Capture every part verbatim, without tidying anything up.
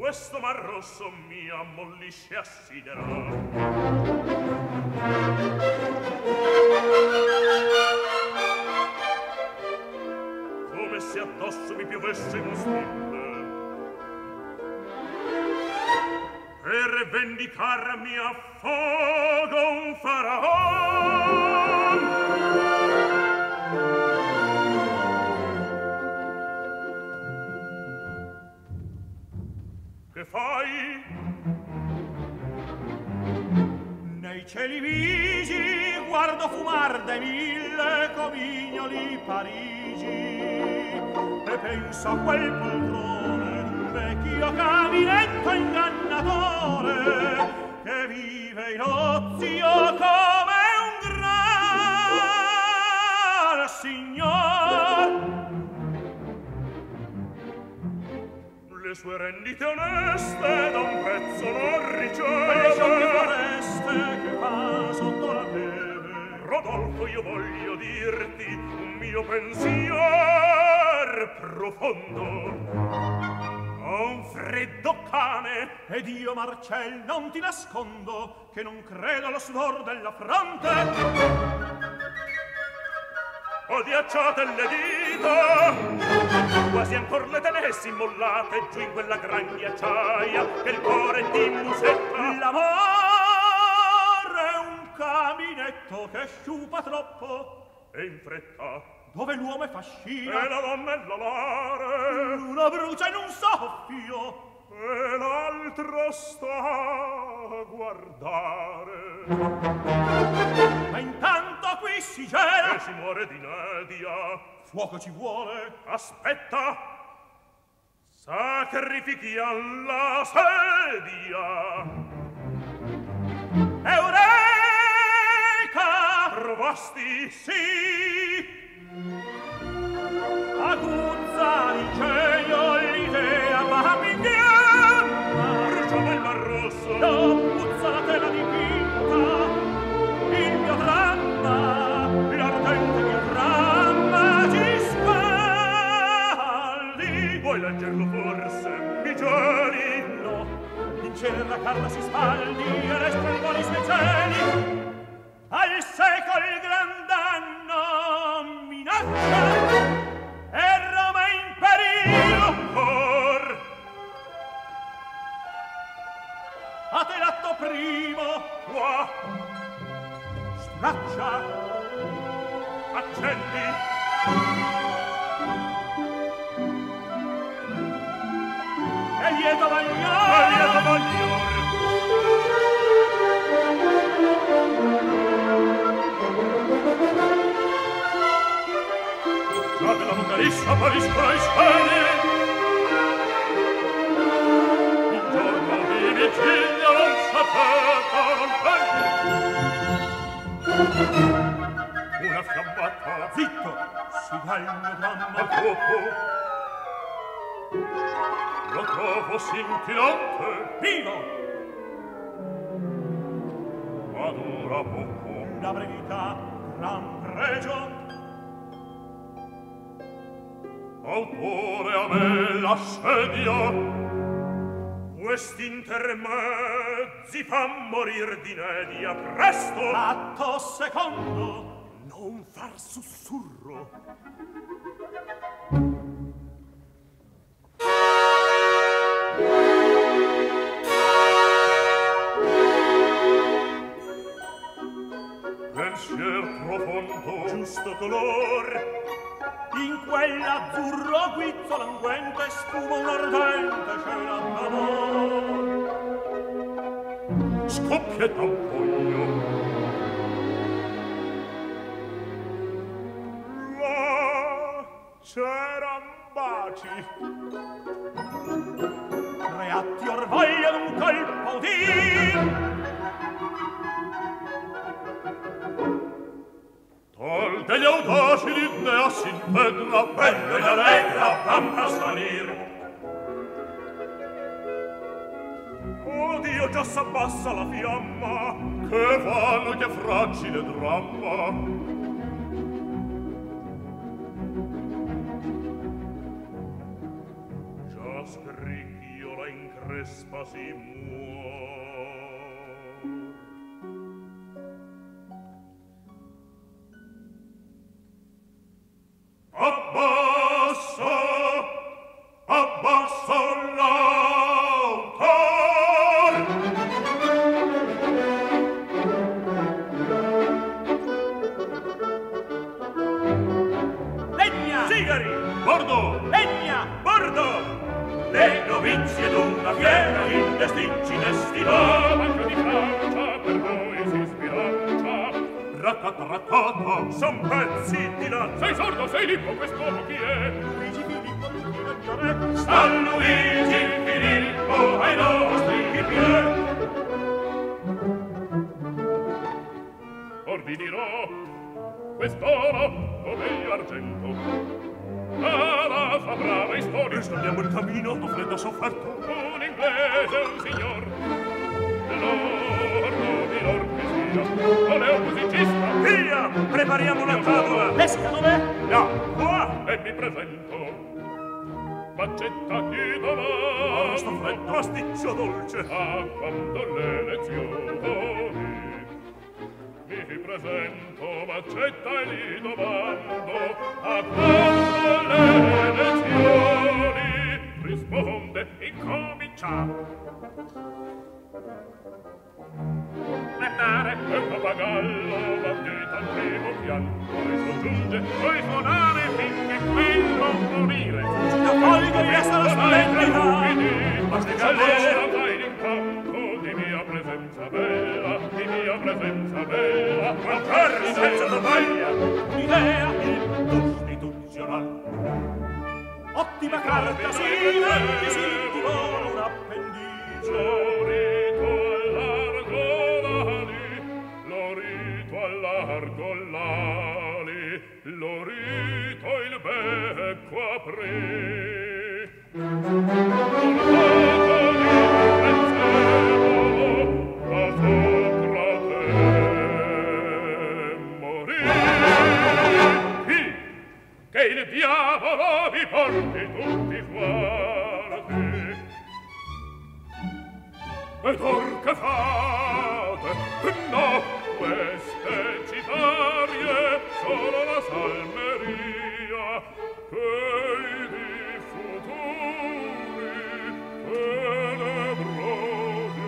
questo mar rosso mi ammollisce a sidera. Come se addosso mi piovesse un stille. Per vendicarmi affogo un faraon. Che fai? Nei cieli vigi guardo fumar de mille comignoli Parigi e penso a quel poltrone d'un vecchio caminetto ingannatore che vive in ozio come un gran signor. Le sue rendite oneste da un pezzo non riceve. Le sciocche foreste che fa sotto la neve. Rodolfo, io voglio dirti un mio pensier profondo. Ho un freddo cane. Ed io, Marcel, non ti nascondo che non credo allo sudor della fronte. Ho diacciate le dita, quasi ancor le tenessi mollate giù in quella gran ghiacciaia che il cuore ti musetta. L'amore è un caminetto che sciupa troppo e in fretta, dove l'uomo è fascina e la donna è la mare. L'una brucia in un soffio e l'altra sta a guardare. Ma intanto qui si gela e si muore di nedia. Fuoco ci vuole. Aspetta, sacrifichi alla sedia. Eureka! Trovasti? Sì. Aguzza l'ingegno l'idea ma mi inganna. Bruciava il mar rosso. No, puzza la tela dipinta. Il mio dramma, l'ardente mio dramma ci scalli. Vuoi leggerlo forse, mi giuri? No, in cielo la carta si spaldi e restano i suoi cieli. Al secolo il gran danno minaccia e Roma in pericolo. Cor A te l'atto primo qua straccia. Accendi. E lieto maglior. E lieto maglior. Già della vocalissa appariscono i cieli. Un giorno di vigilia non sapete non vedi. Una fiammata. Zitto, si dà il mio dramma. Al fuoco lo trovo scintillante. Vivo! Ma dura poco. La brevità, gran pregio. Autore a me l'assedia. Questi intermezzi fan morir di nedia. Presto! Atto secondo. Non far sussurro. Pensier profondo. Giusto color. In quell'azzurro guizzo languente sfuma un ardente cielo d'amor. Scoppietta un foglio. Là c'eran baci. Tre atti or voglio d'un colpo di Tol degli audaci l'idea s'integra, bella e allegra, pampa salir. Oh Dio, già s'abbassa la fiamma, che vano, che fragile dramma. Già scricchio sola in crespa si muor. Abbasso, abbasso l'autor. Legna! Sigari! Bordo! Legna! Bordo! Le novizie d'una fiera in destinci destinò. Manca di Francia per voi si sbilancia. Raccatta, raccatta, son pezzi di là. Sei sordo, sei lippo, quest'uomo chi è? Luigi Filippo, il mio re. San Luigi Filippo ai nostri piedi. Or vi dirò, quest'oro, o meglio argento, alla sua brava storia. Risparmiamo il cammino, non fredda sofferto. Un inglese, un signor, lord, milord che sia, non è un musicista. Via, prepariamo la tavola. Pesca dov'è? No, qua. E mi presento, Maccetta chi Ora sto domanda, freddo, pasticcio dolce. a quando le lezioni. Mi presento, Maccetta e gli domando, a quando le lezioni. Risponde, incominciamo. Cantare e il pappagallo bandita al primo piano, poi soggiunge, poi suonare finché quello morire. Da Folgari resta la splendida. Ma se allora vai in campo di mia presenza bella, di mia presenza bella, Guardare senza tovaglia. Un'idea, Costituzionale. ottima carta, sì, venti si divora un appendice. Lorito allargo l'ali, lorito allargo l'ali, lorito il becco aprì. Portato di pensiero, a sopra te morì. Chi? Che il diavolo vi porti tutti guardi. Ed or che fate? No, queste citarie sono la salmeria che di futuri tenebrosi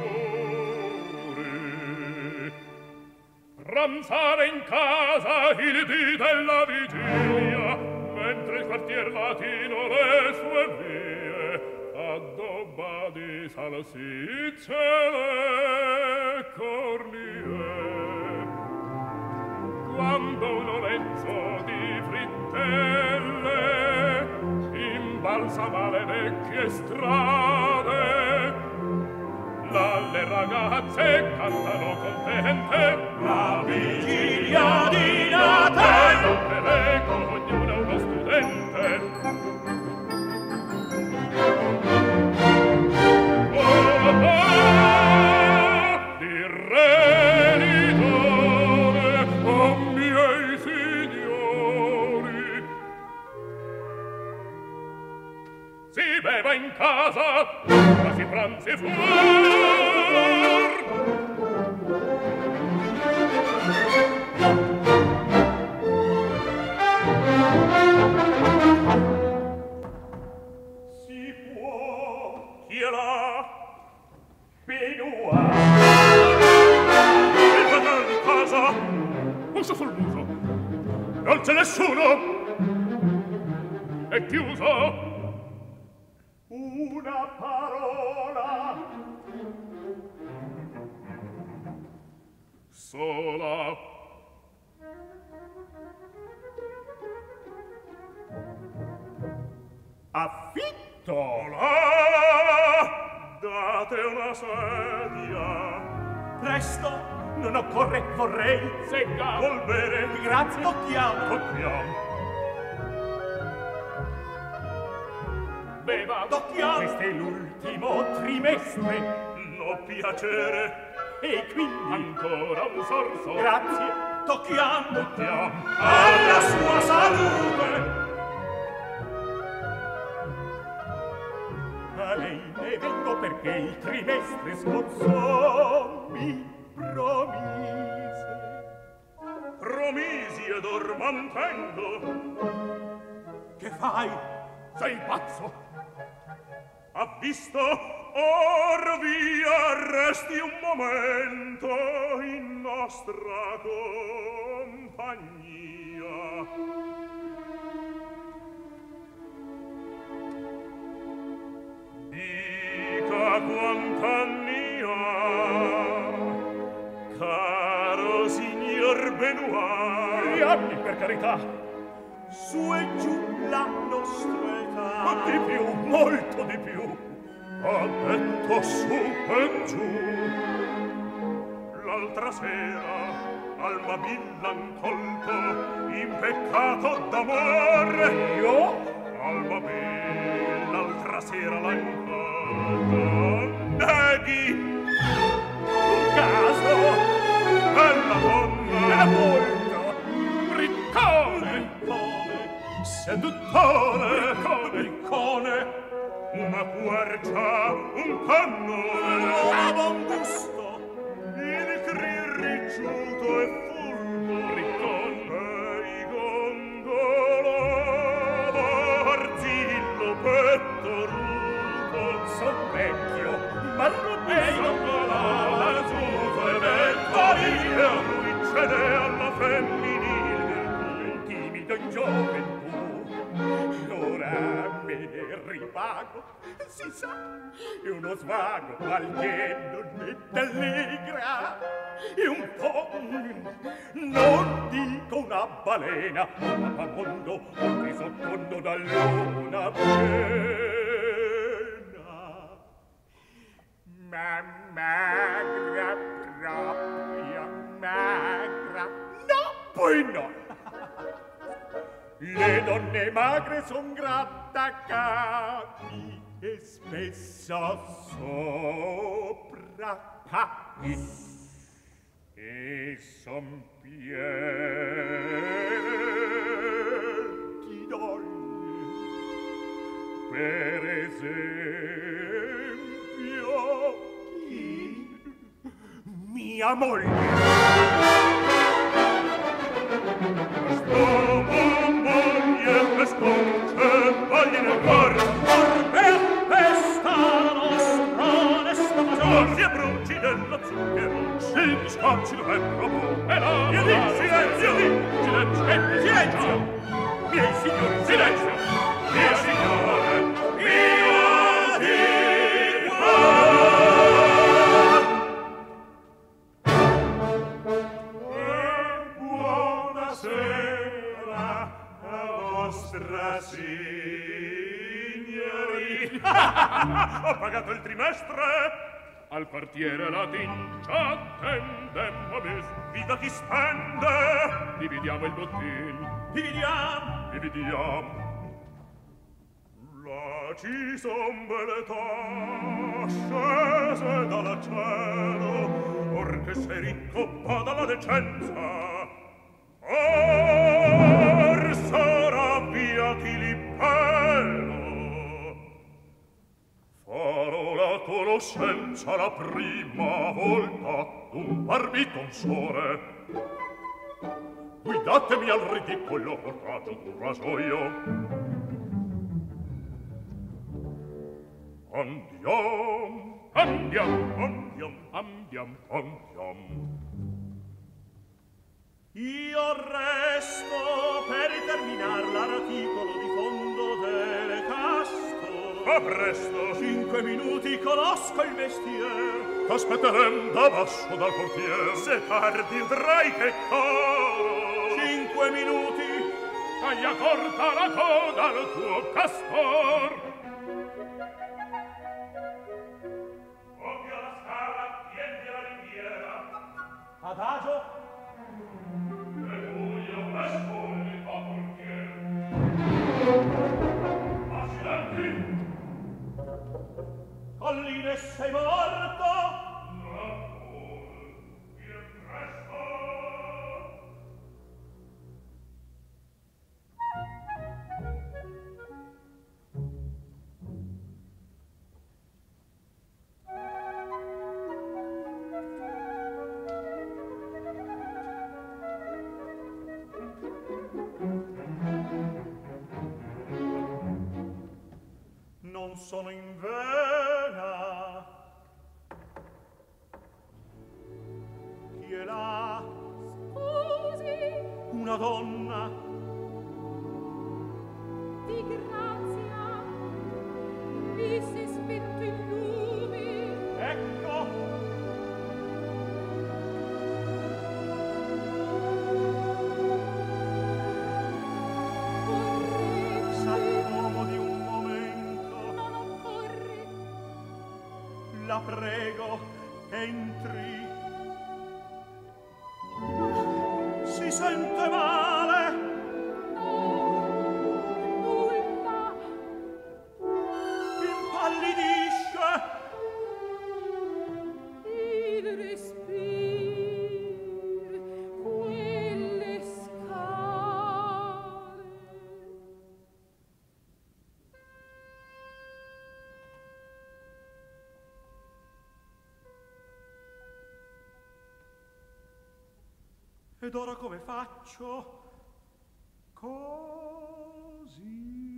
oscuri. Ramsare in casa il dì della vigilia, mentre il quartier latino le sue vie addobba di salsicce le cornie. Quando un olezzo di frittelle imbalsama le vecchie strade, là le ragazze cantano contente La vigilia di Natale. e non per l'eco ognuno è uno studente. Oh, oh, di renitore, oh miei signori, si beva in casa, ma si pranzi fuor. Si può. Chi è là? Benoit. Il padrone di casa. Uso sul muso. Non c'è nessuno. È chiuso. Una parola. Sola. Affitto. Là. Date una sedia. Presto, non occorre, vorrei. Secca. Vuol bere? Grazie, tocchiamo. Tocchiamo. Beva. Tocchiamo. Questo è l'ultimo trimestre. No piacere. E quindi, Ancora un sorso. grazie, tocchiamo. Tocchiamo. Alla sua salute. A lei e vengo perché il trimestre scorso mi promise. Promisi ed or mantengo. Che fai? Sei pazzo? Ha visto? Or via resti un momento in nostra compagnia. Dica quant'anni ha, caro signor Benoit. Gli anni, per carità. Su e giù la nostra età. Di più, molto di più. Ha detto su e giù. L'altra sera al Mabillan colto in peccato d'amore. Io? Al Mabil l'altra sera l'han colto. Neghi Un caso? bella donna È molto. riccone Riccone. seduttore Riccone. Riccone. una quercia un cannone Un buon gusto. il cri ricciuto e fulvo riccone e i gongolo barzillo petto ruto Son vecchio, ma non e i gongolo barzuto e petto io lui cede alla femminile virtù timido in gioventù. L'ora me ne rivago, si sa, è uno svago qualche non è d'allegra. E un po', non dico una balena, un papamondo, un risottondo da luna piena. Ma magra proprio, magra, no, poi no. Le donne magre son grattacapi e spesso sopra capi e son pieni di donne. Per esempio, chi? Mia moglie. Vogli nel cor, Orbe appesta la nostra onesta maggior. si abbruci dello zucchero, se gli scocci dovrebbero buon. E no, io dico silenzio, silenzio, silenzio, Miei signori, silenzio, mio signore, mio di buonasera a vostra signorina. Ho pagato il trimestre. Al quartiere latin ci attendemmo bis. Viva chi spende. Dividiamo il bottin. Dividiamo. Dividiamo. Là ci son belle scese dal cielo. Or che sei ricco bada la decenza. Or sarà avviati l'impero. Farò la conoscenza la prima volta d'un barbitonsore. Guidatemi al ridicolo, portato un rasoio. Andiam, andiam, andiam, andiam, andiam. Io resto per terminar l'articolo di fondo delle Castor. A presto. Cinque minuti conosco il mestiere. T'aspetterem da basso dal portier. Se tardi udrai che coro. Cinque minuti. Taglia corta la coda al tuo castor. Occhio alla scala, tienti alla ringhiera. Adagio. Colline, sei morto? non sono in vena. Chi è là? Scusi. Una donna. Di grazia. Mi si è spento il lume. Ecco. La prego, entri. Si sente male? No, nulla. Impallidisce. Il respiro, quelle scale. Ed ora come faccio? Così.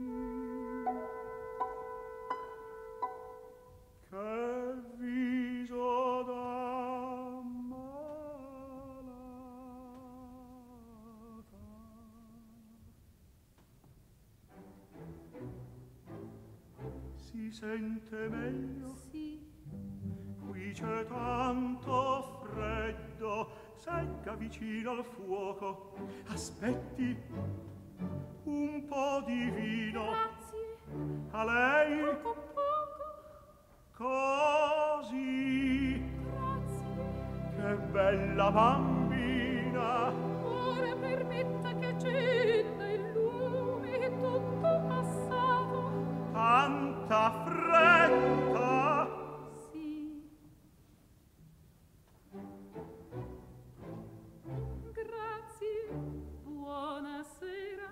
Che viso da malata. Si sente meglio? Sì. Qui c'è tanto freddo. Secca vicino al fuoco. Aspetti un po' di vino. Grazie. A lei? Poco poco. Così. Grazie. Che bella bambina. Ora permetta che accenda il lume, è tutto passato. Tanta fretta. Sì. Grazie. Buonasera.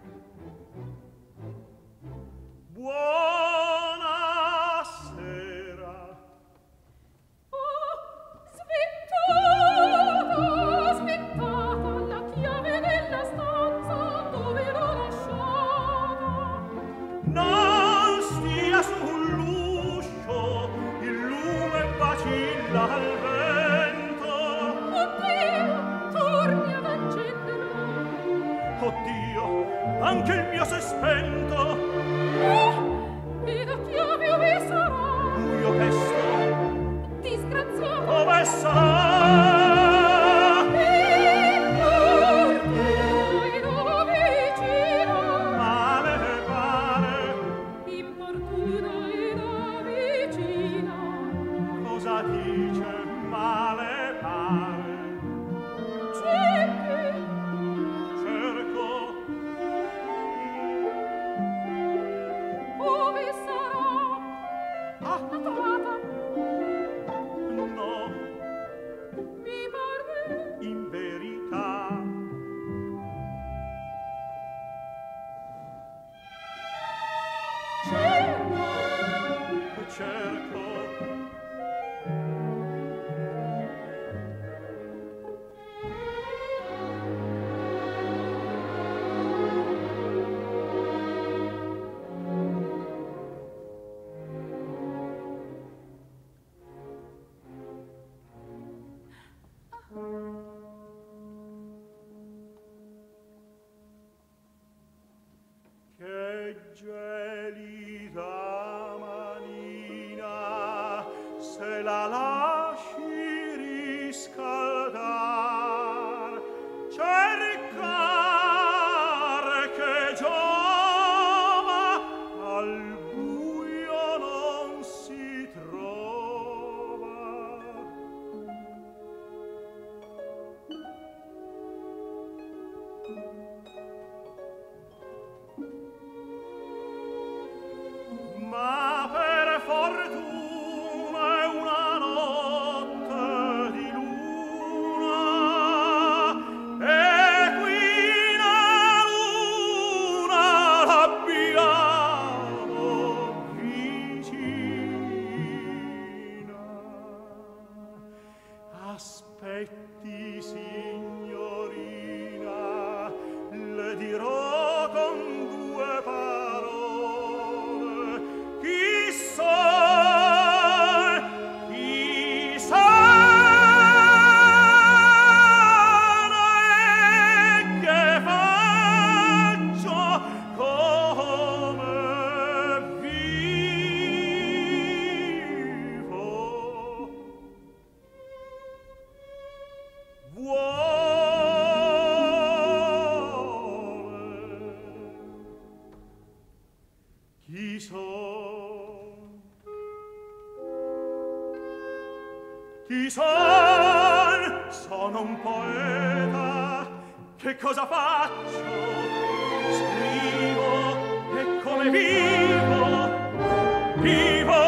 Buonasera. Oh, svettata, svettata la chiave della stanza dove l'ho lasciata. Non stia sull'uscio, il lume vacilla al vento. Oddio, torni ad accenderlo. Oddio, anche il mio s'è spento. Oh, e la chiave ove sarà? Buio pesto, Disgraziato. dove sarà? Importuno e da vicino. Male pare, Importuno e da vicino. cosa dice? Male pare. Cerchi. Cerco, Ove sarà? ah, L'ho trovata. no, Mi pare. in verità. Cerco. Cerco, che gelida manina, se la lasci riscaldar, cercare che giova, al buio non si trova. Ma per fortuna è una notte Chi son? Sono un poeta. Che cosa faccio? Scrivo. E come vivo? Vivo.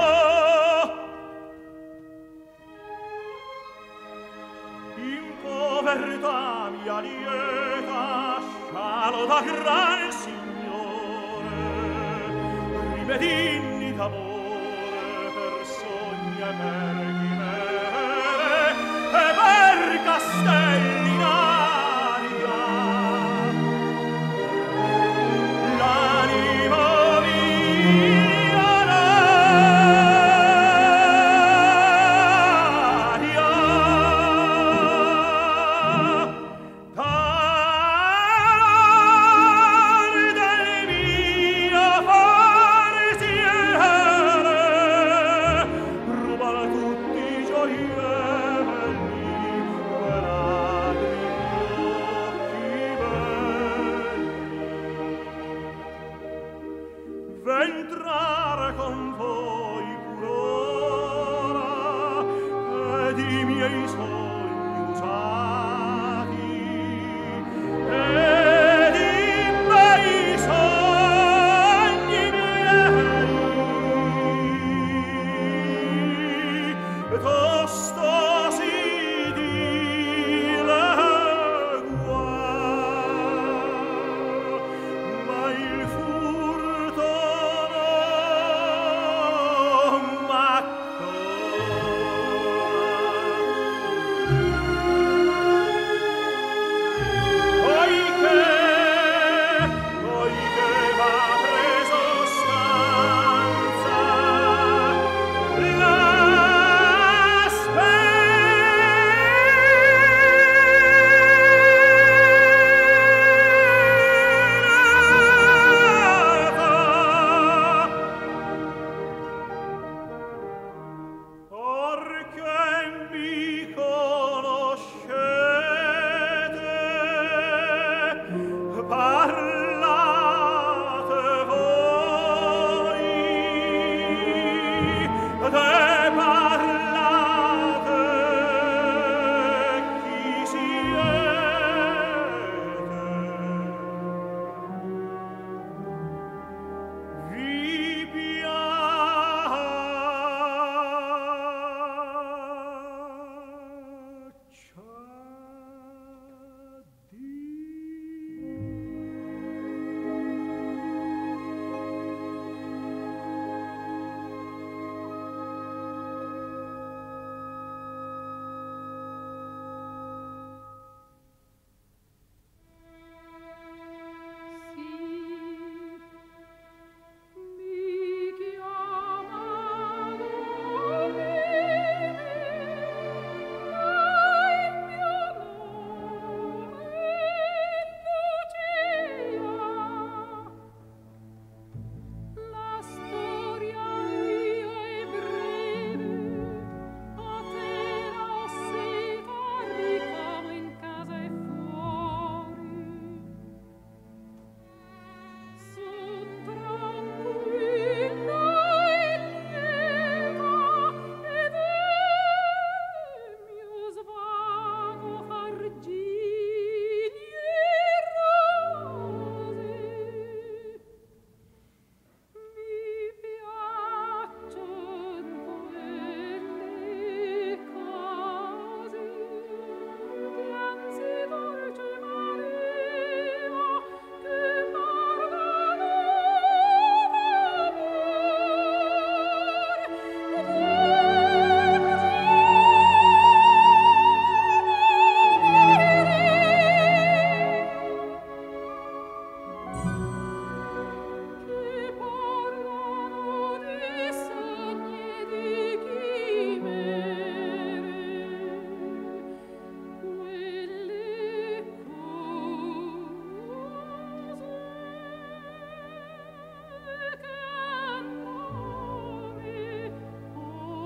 In povertà mia lieta, scialo da gran signore, rimedini d'amore per sogni e per chimere e per castelli in aria. L'animo mio l'aria, tar del mio forziere, rubala tutti i gioielli e lagrimi occhi belli. V'entrare con voi pur'ora ed i miei sogni usati ed i bei sogni miei tosto si dilegua, ma il furto non m'accorre. Poiché, poiché m'ha preso stanza la sperata, orché mi conoscete, parlate voi, te parlate chi siete. Vi piaccia Mi chiamano bene, ma il mio nome è Lucia. La storia mia è breve, a te la seta ricamo in casa e fuori. Son tranquilla e lieta ed è mio svago far giri e rose. Mi piaccion quelle cose che anzi dolce Maria che parlano che parlano di sogni e di chimere, quelle cose che a nome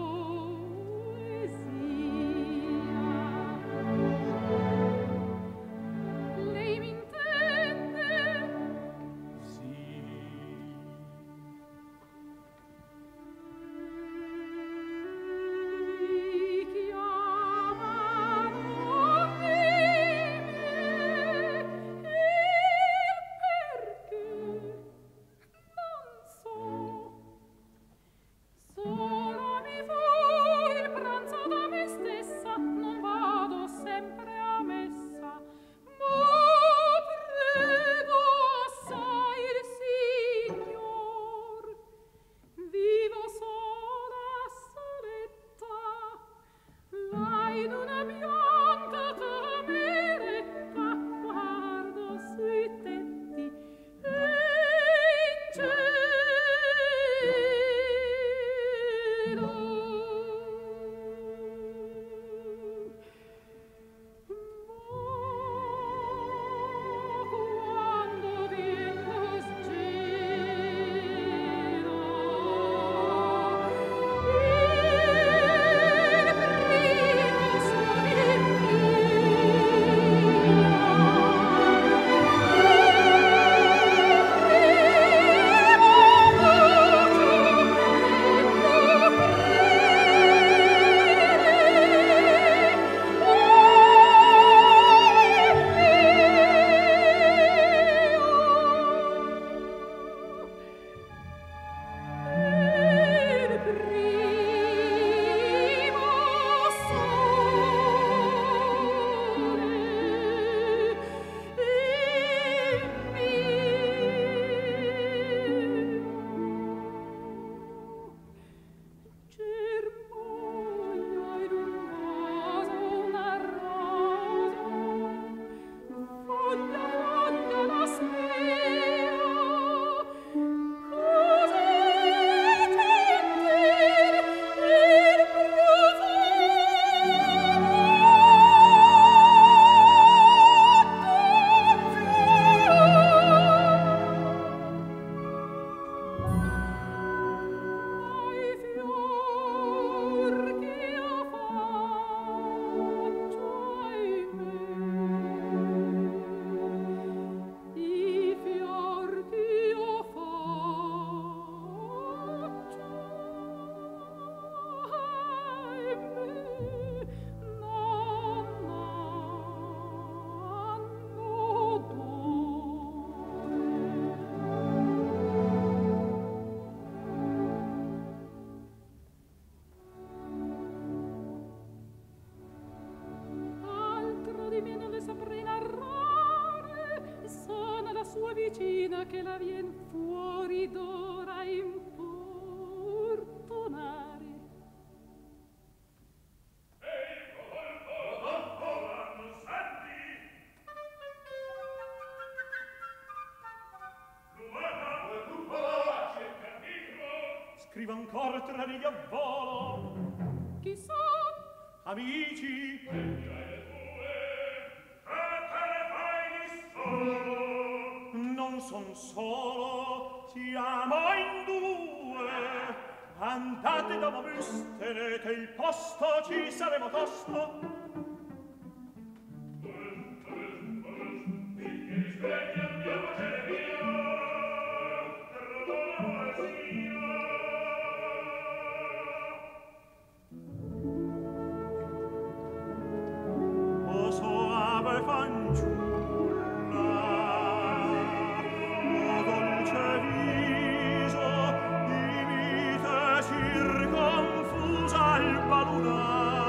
scrivo ancora tre righe a volo. Chi sa? Amici, E te ne fai di solo? non son solo, siamo in due. Andate da Mobus, tenete il posto, ci saremo tosto. O soave fanciulla, o dolce viso, di vite circonfusa al balunar.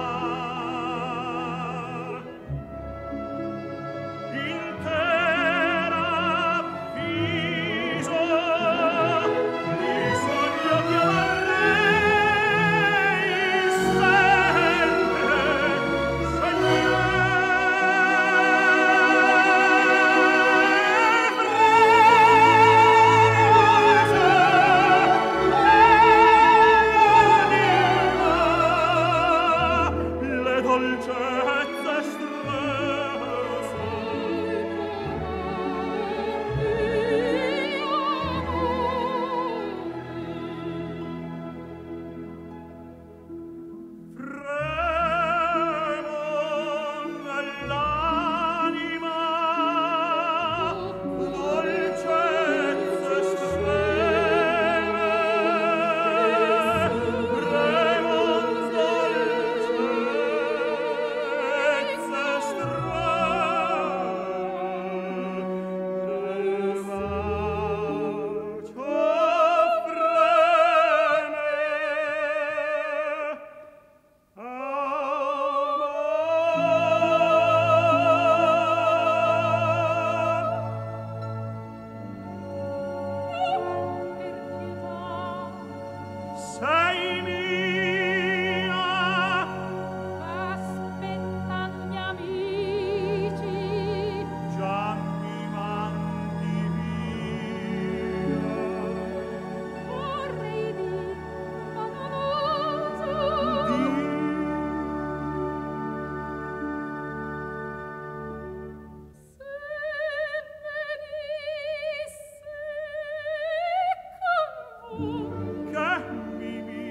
Intera viso, il sogno che a lei sempre le dolcezze strese. Fremo nell'anima, dolcezze streme. Fremo dolcezze streme. Ciò freme. Sei mia, Aspettan gli amici. già mi mandi via. Vorrei dir, ma non oso. Se venisse con voi. Che mi mi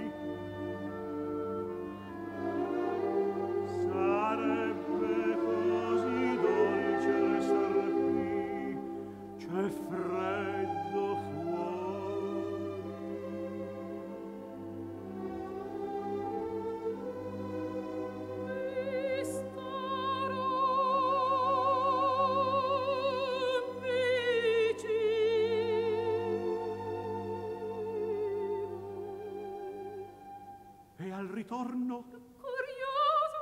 sarebbe così dolce restare qui, c'è freddo fuori. Vi starò vicino. E al ritorno Curioso,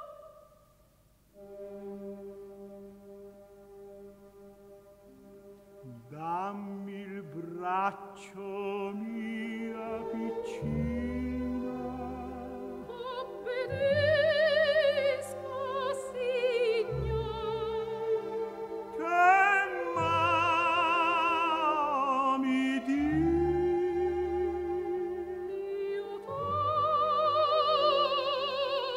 dammi il braccio mia piccina. obbedisco, signor. Che m'ami di? Io t'amo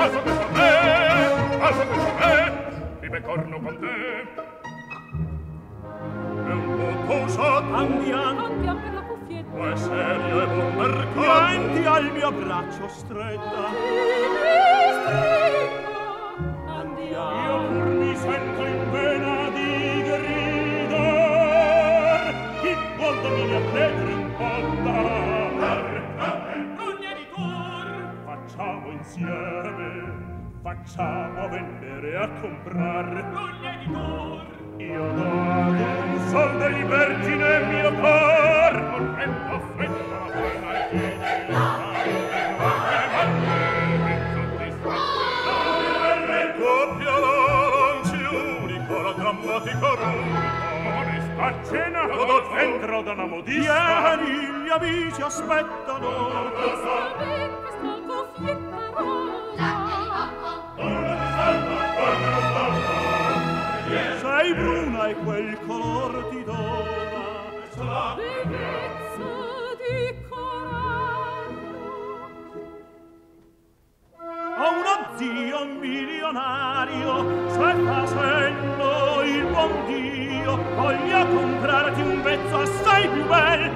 alza questo a me, alza questo a me, mi beccorno con te. È un po' posato, Andiamo, Andiamo per la cuffietta. ma è serio e buon mercato. Vienti al mio braccio stretta. Andiamo. Io pur mi sento in pena di gridar. Chi vuol da me a credere un po' dar. Rugna di Tur, Facciamo insieme, facciamo a vendere e a comprar. rugna di Tur, Io do ad un sol dei vergine mio cor. Correndo affretta la buona e coppia l'anzi unico, la drammatica rubrica. A cena dentro da una modista. Vieni, gli amici aspettano. Sapete sta cuffietta rosa. Sei bruna e quel color ti dona. Bellezza di corallo. Ho uno zio milionario, sta facendo il buon Dio. Voglio comprarti un pezzo assai più bel.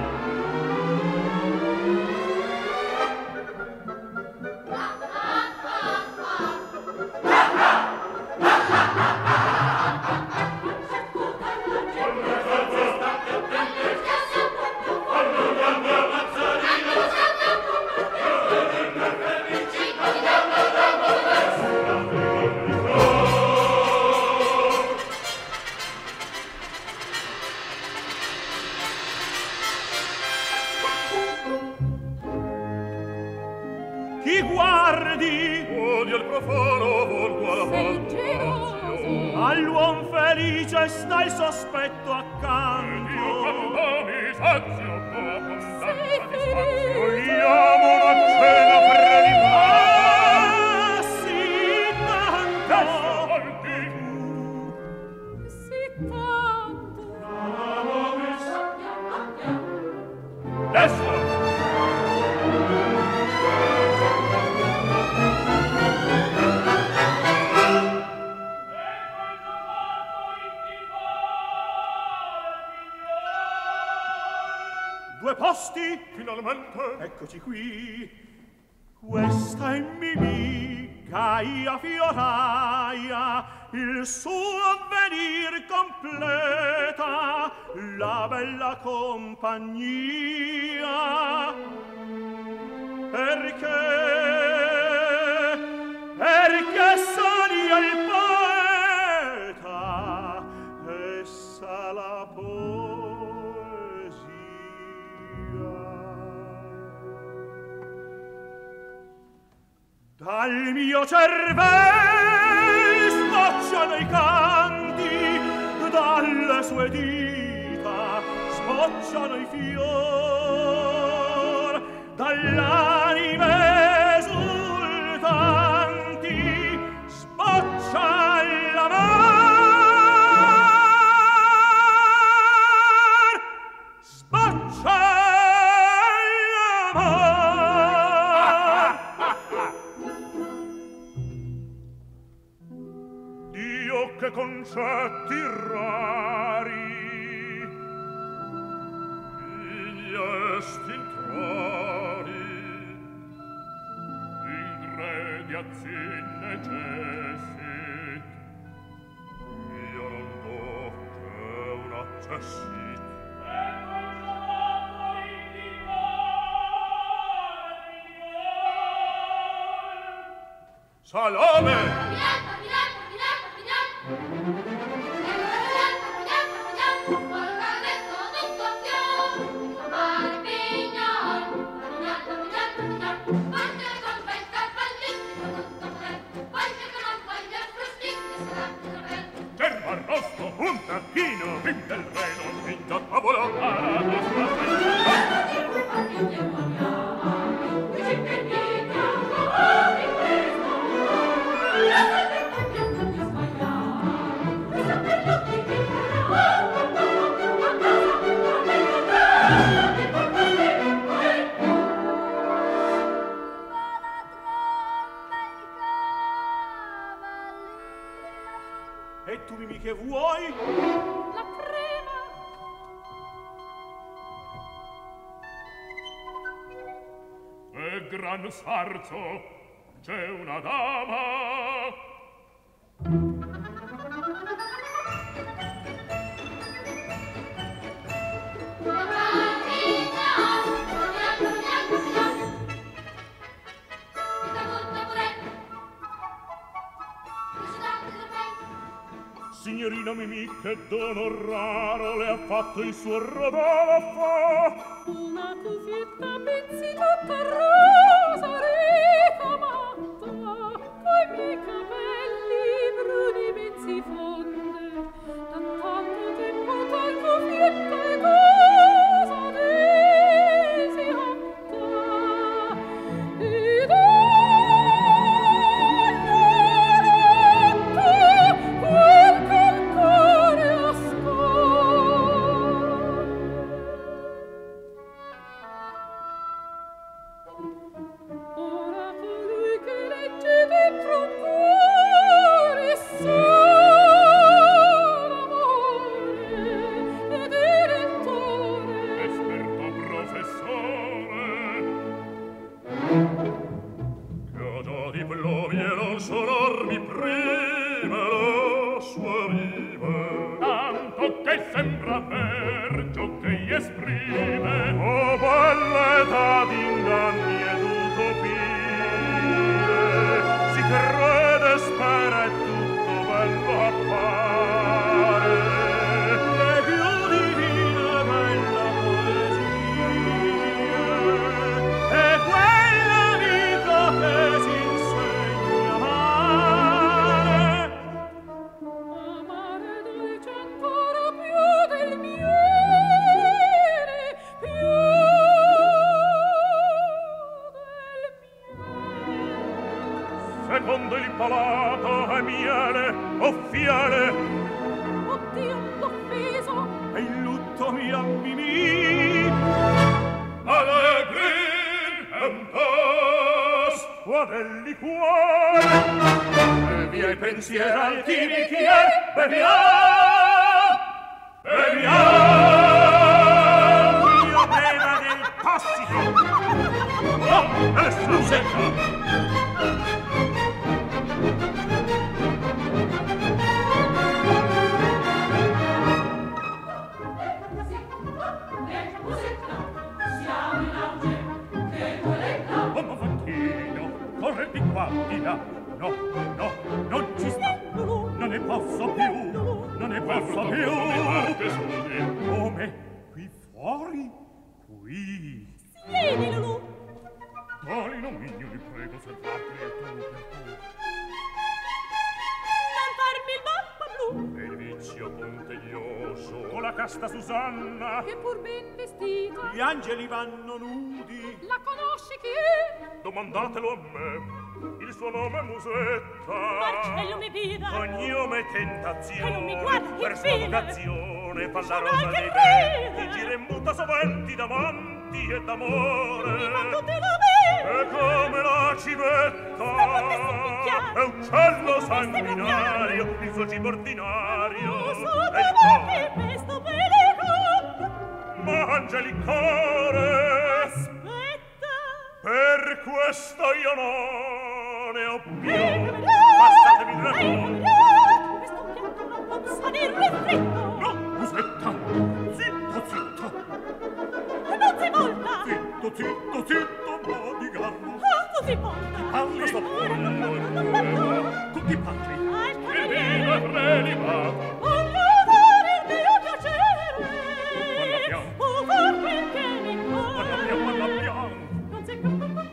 Chi guardi Odia il profano, volgo alla Sei pace. geloso. all'uom felice sta il sospetto Io accanto. quando mi sazio, con abbondanza di spazio, Vogliamo una cena preliminare. Ah, sì, tanto. volti. Sì, tanto. Destra! Due posti? Finalmente! Eccoci qui. Questa è Mimì, Gaia fioraia, il suo avvenir completa, la bella compagnia. Perché? Perché sono io il poeta, essa la dal mio cervello sbocciano i canti, dalle sue dita sbocciano i fior, dall'anime esultanti sboccia l'amor, sboccia che concetti rari gli estintori ingrediazzi necessit io non do che un accessit Salome! Germa arrosto, un tacchino, vin del reno, vin da tavola, E tu, Mimì, che vuoi? La prima. E gran sarzo, c'è una dama. Signorina Mimì, che dono raro le ha fatto il suo Rodolfo. Una cuffietta pizzicata rosa ricamata, coi miei capelli bruni mezzi fonde, da tanto tempo tal cuffietta e cosa desiata. Ed Secondo il palato è miele o fiele. Oddio, l'offeso. E il lutto mia Mimì. Allegri è un tos, quadelli cuore. E via i pensieri altivi chi è? Beviamo, beviamo. Io beva del tossico. Oh, e Susetta. Corre di qua, di là. No, no, non ci sta. Non ne posso più. Non ne posso più. Come? Qui fuori? Qui. Vieni, Lulù. Dai, non mi ignori, prego, servate tu per tu. Non farmi il babbo blu. E il vizio puntiglioso. Con la casta Susanna. Che pur ben vestita. Gli angeli vanno nudi. La conosci chi è? Domandatelo a me. Il suo nome è Musetta. Marcello mi pida. Cognome tentazione. E non mi guardi per sua infine. vocazione fa la Sono rosa anche dei fine. denti. Gira in muta soventi d'amanti e d'amore. Mi mando te la bene. E come la civetta è uccello sanguinario, il suo cibo ordinario So è il che questo pelico. mangia liquore. Aspetta. Per questo io non ne ho più. Passatemi Passatemi il ragù. Questo piatto non pozza di rifletto. No, Musetta, zitto, zitto. Non si volta. Zitto, zitto, zitto, ma di garbo. Ah, tu si volta. Parlo sto pollo. Tutti parli. Al E cavaliere. viva prelibato. Voglio dare il mio piacere. Parla piano. O far quel che mi Parla piano, parla pare. piano. Non si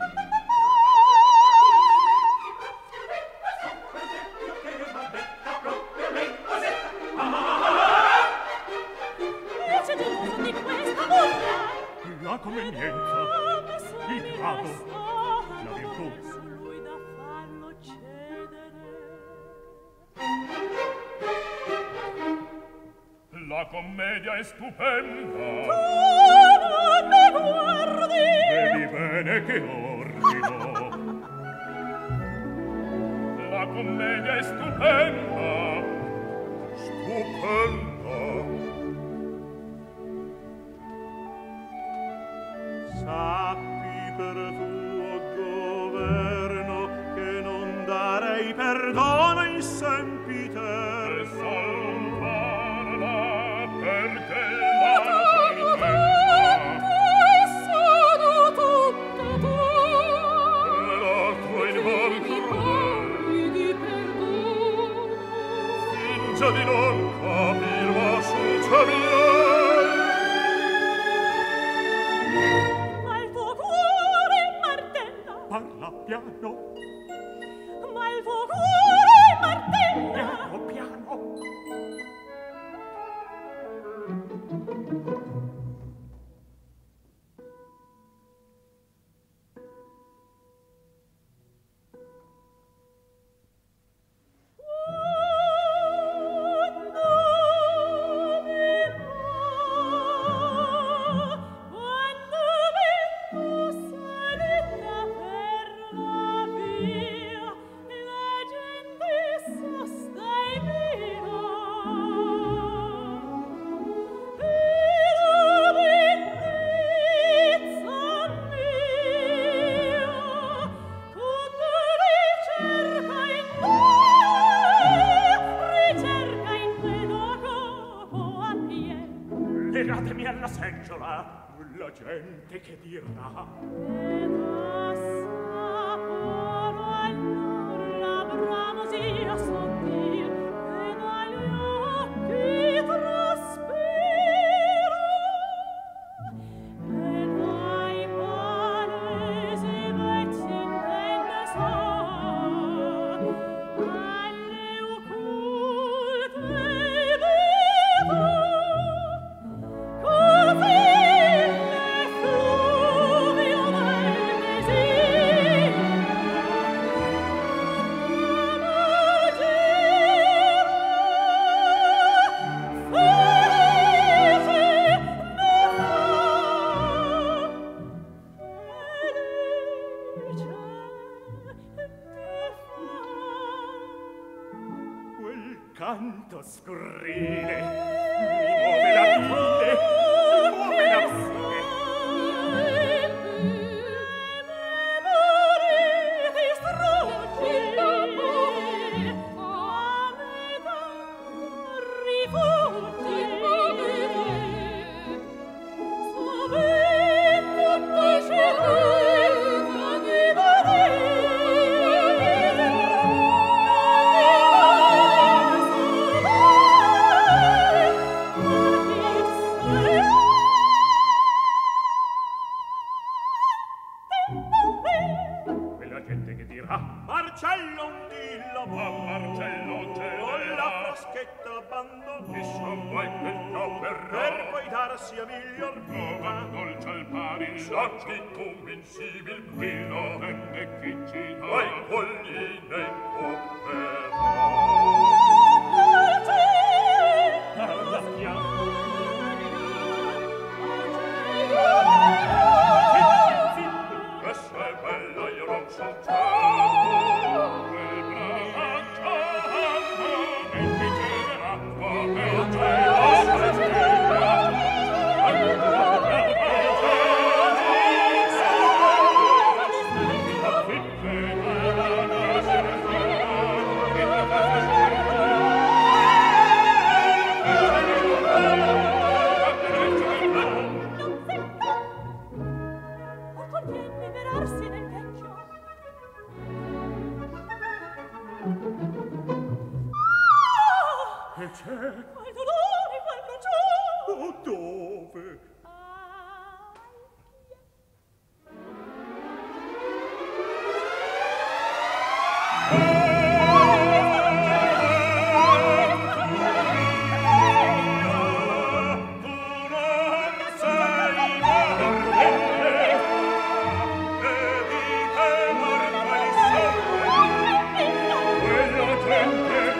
Io c'è geloso di questa bolla. La convenienza, il grado, la virtù. Su lui da farlo cedere. La commedia è stupenda. Tu non mi guardi. Vedi bene che ordino. La commedia è stupenda. Sappi per tuo governo che non darei perdono in sempiter. E salvarla perché di non capir ma succedere. Ma il tuo cuore martella. Parla piano. Ma il tuo cuore martella. Piano, piano. Legatemi alla seggiola, la gente che dirà. Ed assaporo allor la bramosia sottil e dagli occhi traspiro e dai palesi vezzi intende sa alle occulte vedo. Canto scurrile mi muove la vite, mi muove la vite. Memori struggi a metà rifugi sovente scelta di Quella gente che dirà Marcello un dillo, Ma Marcello te con ne la ha. fraschetta abbandonò Chi sa mai che per per poi darsi a miglior vita. dolce al pari l'occhi convincibile quello venne chi ci dà Ai colline in popera. Parla piano. e se è bella io non so certo quel braccio e mi chiederà come il cielo liberarsi nel vecchio. E c'è? Qual dolore, qual bruciore. Oh, dove?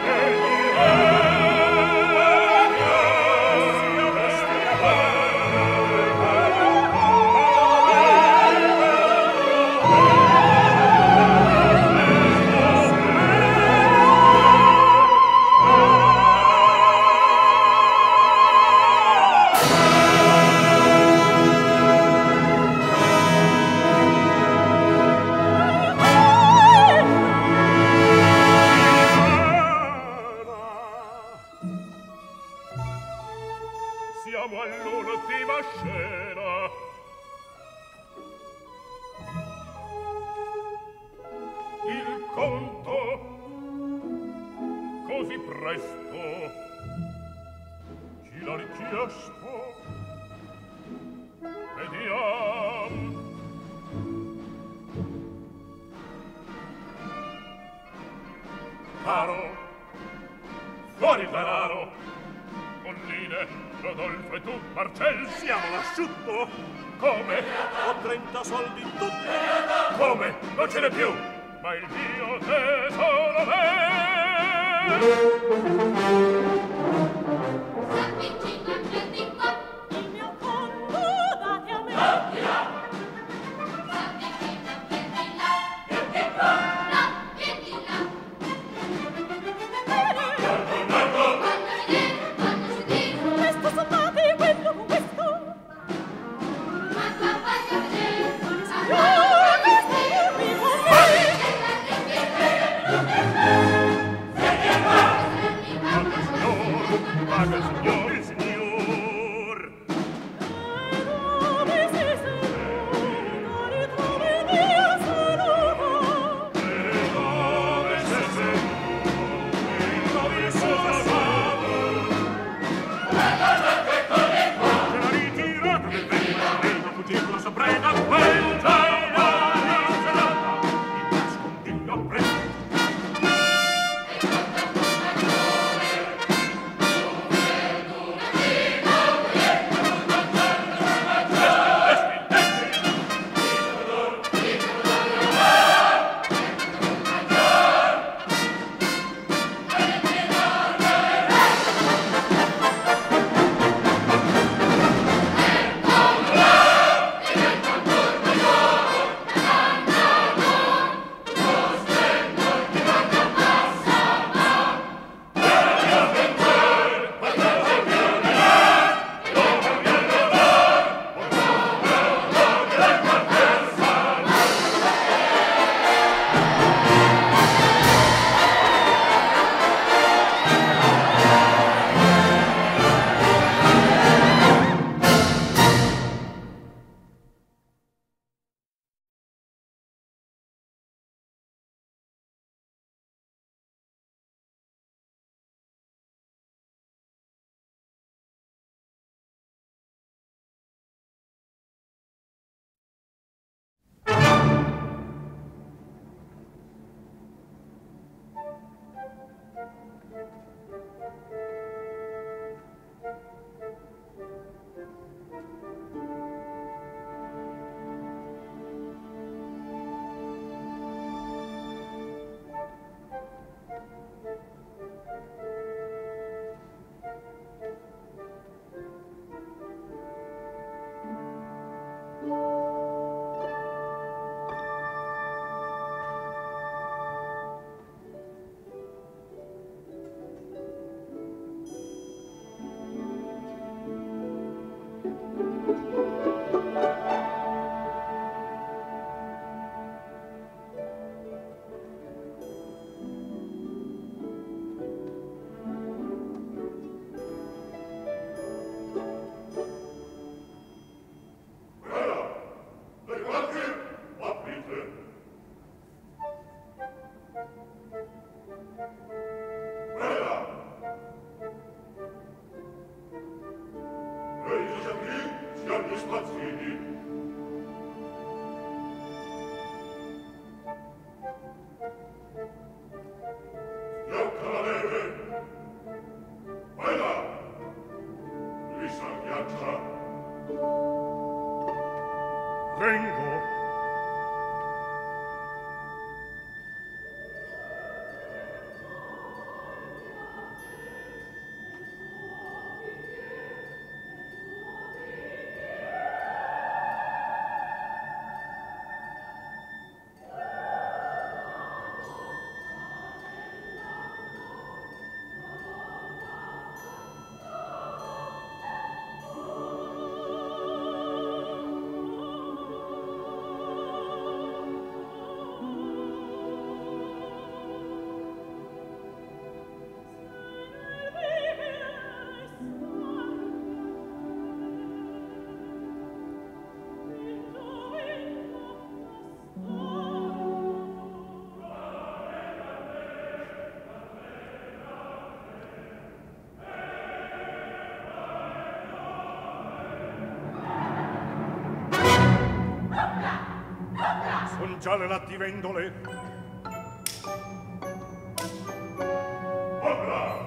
Quella gente che dirà presto. Chi l'ha richiesto? Vediam. Caro, fuori il denaro. Colline, Rodolfo e tu, Marcel, siamo l'asciutto. Come? Ho trenta soldi in tutto. Come? Non ce n'è più. Ma il mio tesoro è. S'avvicina, prendi qua. Il mio fondo date a me. S'avvicina, prendi là. Prendi qua. Là, prendi là. Vanno a vedere, vanno a sedere. Questo soldati, quello con questo. Ma qua voglio vedere. Signor, questo qui con me. Paga il signor, il signor. già le latti vendole. Ora!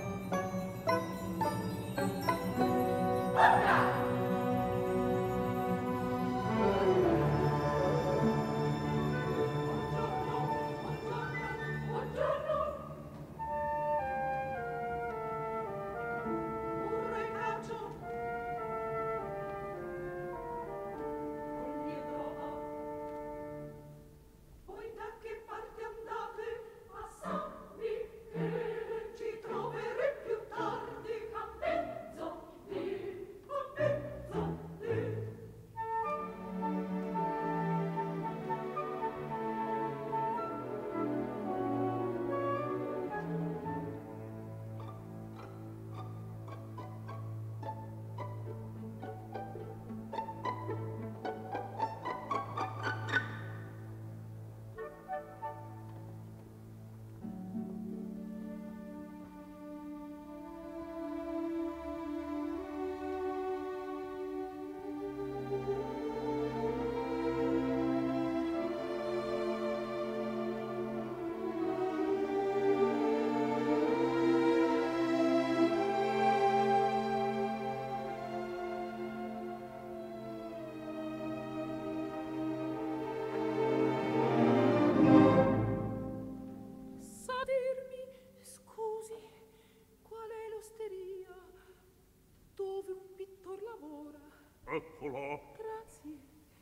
Eccolo. Grazie.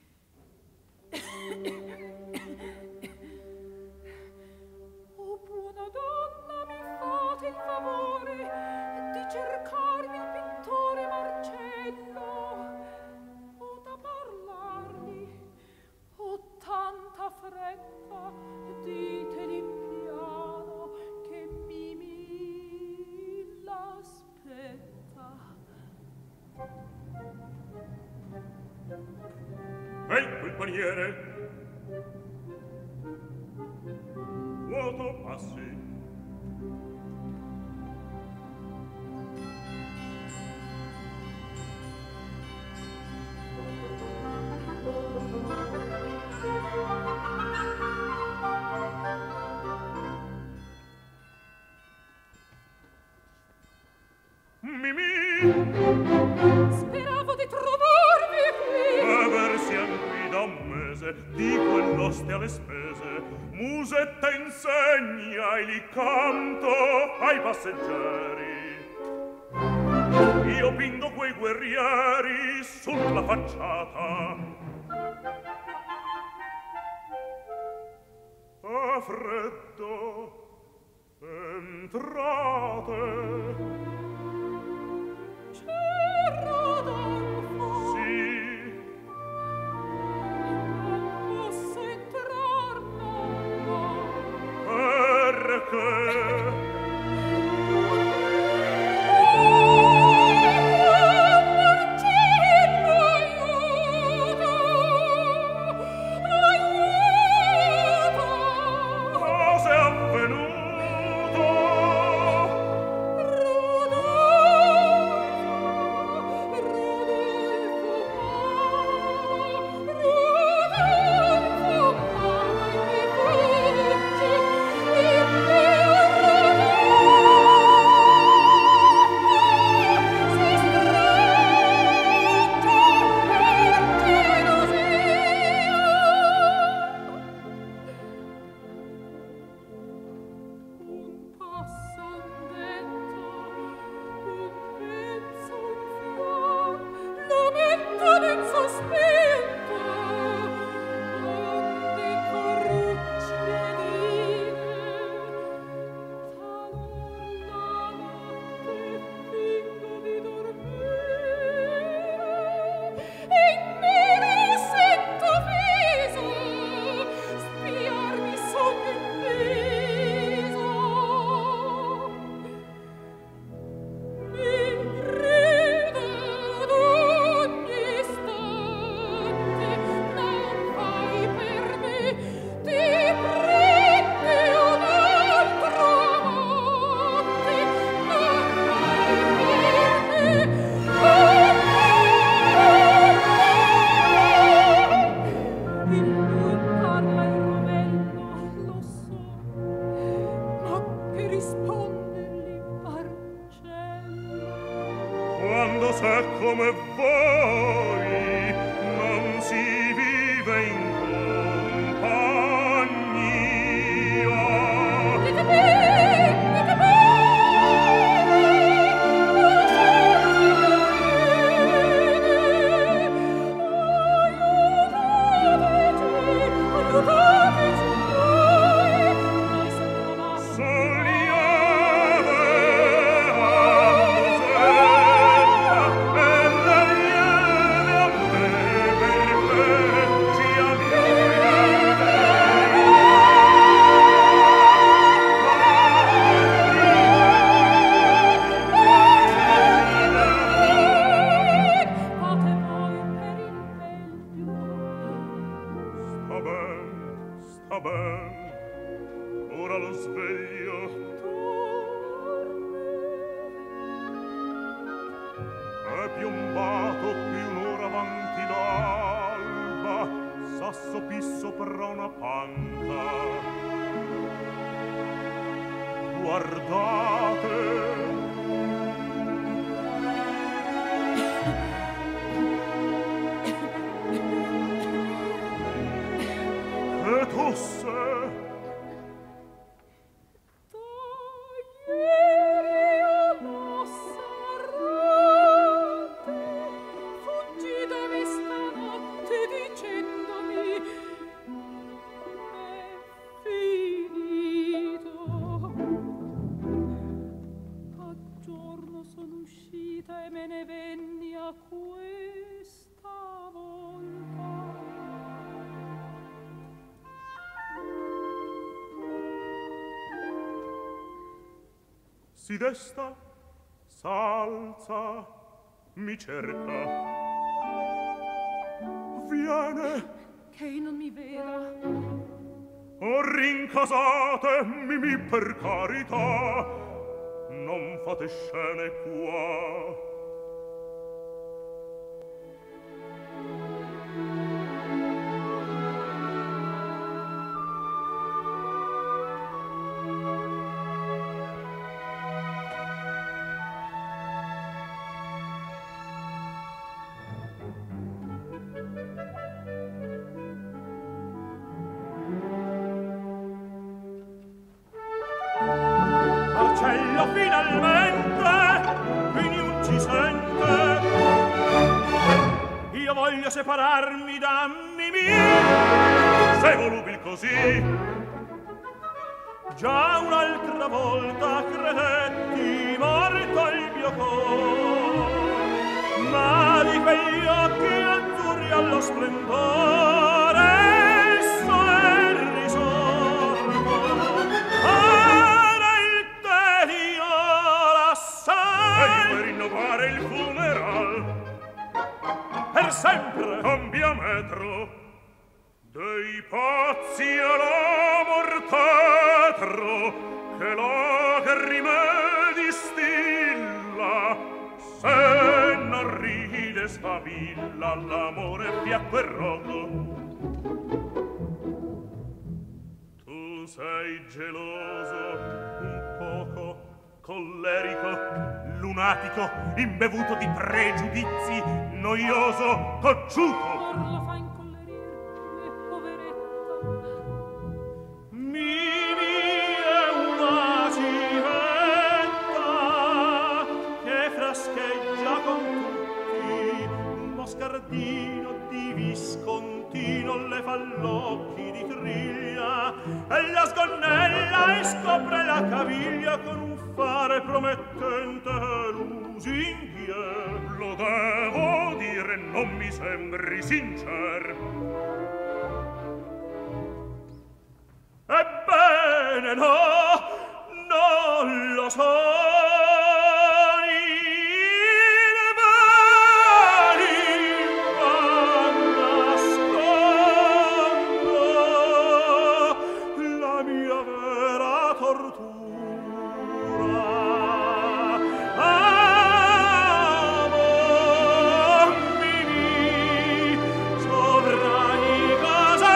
Oh, buona donna, mi fate il favore di cercarmi il pittore Marcello. Ho da parlargli, ho tanta fretta, diteli piano che Mimì l'aspetta. Ecco il paniere. Vuoto passi. Mimì! Speravo di trovarvi qui. Aversi qui da un mese, di quell'oste alle spese, musetta insegna e li canto ai passeggeri. Io pindo quei guerrieri sulla facciata. A freddo entrate. C'era d'alfo. Sì, Non posso entrar, no, perché? Cosa è avvenuto? Rodolfo, Quando s'è come voi non si vive in compagnia. Dite me, dite me, aiutateci, noi siamo Soglieve si desta, s'alza, mi cerca. Viene. Che non mi veda. Oh, rincasate, Mimì, per carità, non fate scene qua. Marcello finalmente qui non ci sente. Io voglio separarmi da Mimì, se volubil così. Già un'altra volta credetti morto il mio cor, ma di quegli occhi azzurri allo splendore esso è risorto. Ora il tedio l'assai E per rinnovare il funeral per sempre cambia metro dei pazzi all'amor tetro, che lagrime distilla, se non ride sfavilla l'amore fiacco e roco. Tu sei geloso, un poco collerico, lunatico, imbevuto di pregiudizi, noioso, cocciuto. Or lo fa incollerire, poveretta. Mimì è una civetta che frascheggia con tutti, un moscardino di viscontino le fa l'occhi di triglia e la sgonnella e scopre la caviglia con un fare promettente lusinghie. Lo devo dire, non mi sembri sincer. Ebbene no, non lo so.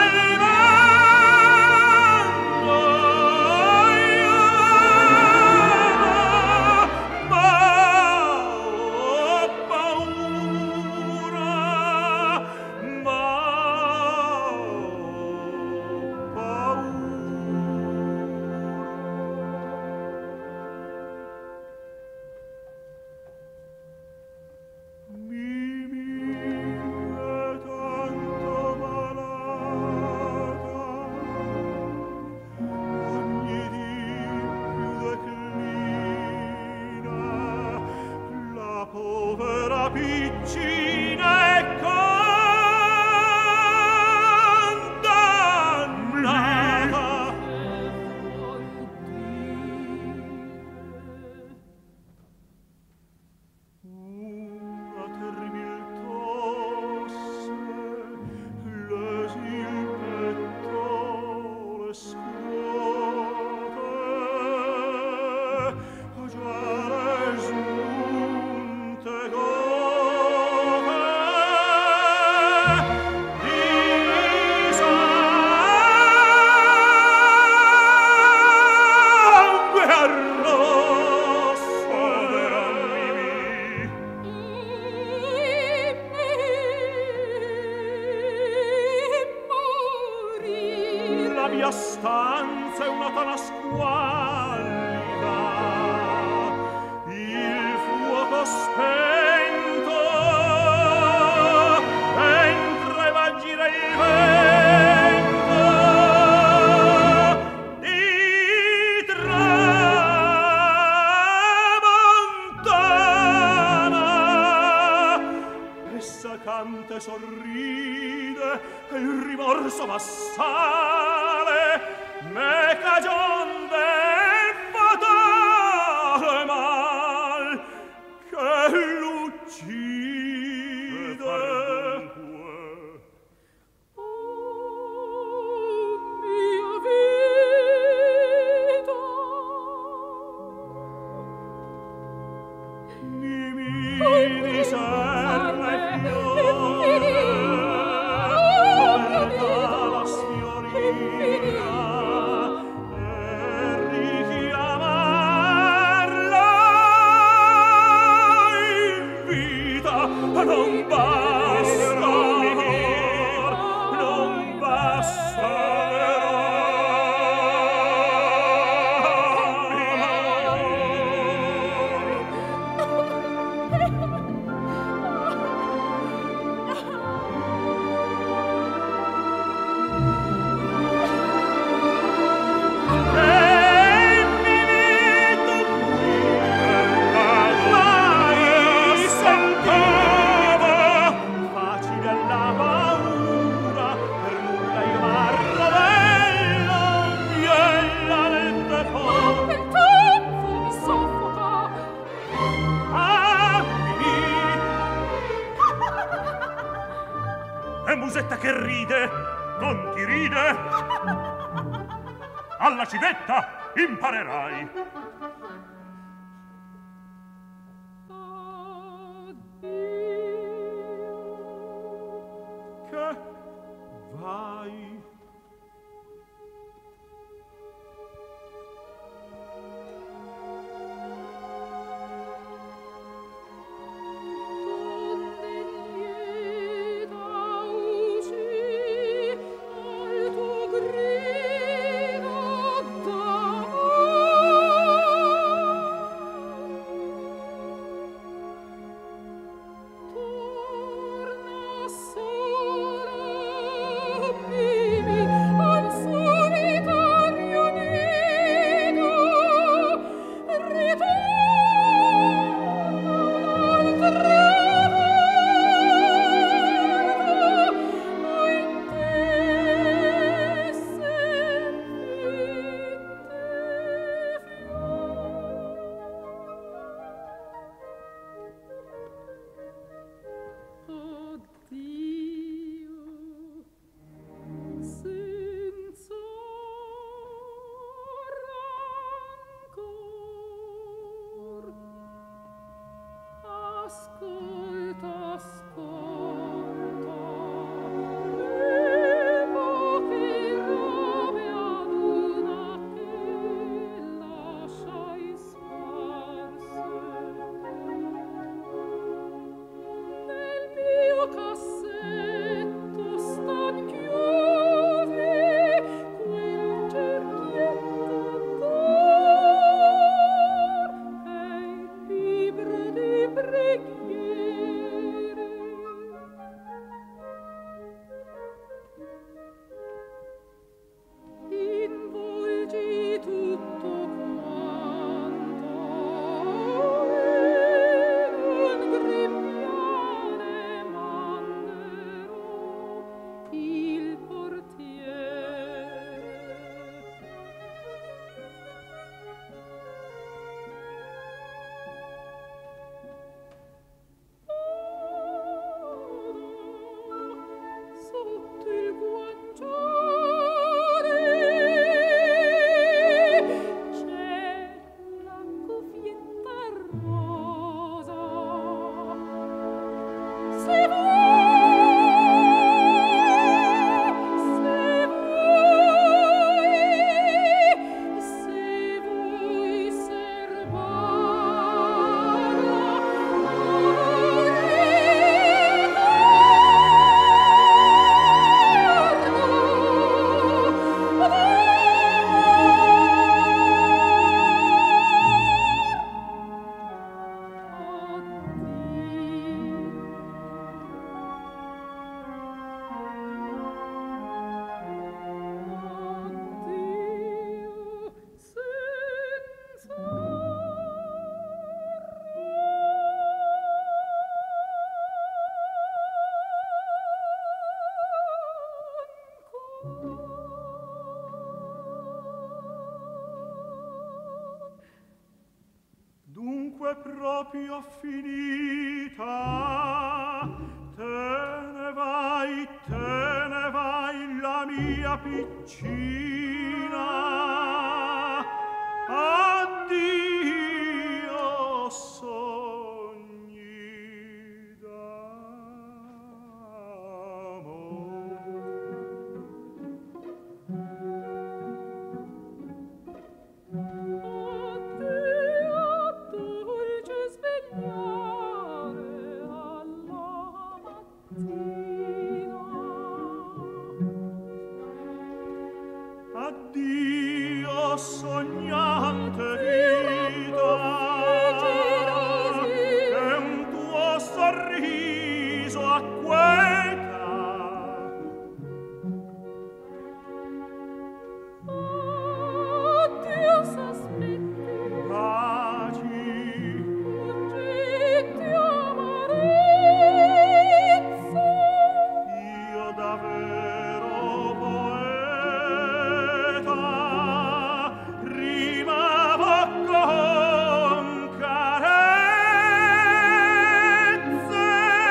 Oh, piccina è condannata. Una terribil tosse lesi il petto, le scuote, già resunte gote di sangue arrosso la mia stanza è una tana squallida, il fuoco spento, entra e va gira il vento di tramontana. Essa canta e sorride e il rimorso m'assale, me cagion del fatale mal che l'uccide. Oh, mia vita, Mimini serra e fiore, porta sfiorita e richiamarla in vita. Non basta, non basta il tempo mi soffoca. È musetta che ride, non ti ride. Alla civetta imparerai. che vai. Donde lieta usci al tuo grido d'amore. Dunque proprio finita, te ne vai, te ne vai, la mia piccina. Addio, sogni Addio, sognante vita, che un tuo sorriso acqueta. Addio, sospetti, Baci, oggetti, amarezza. io davvero poeta rimavo con carezze.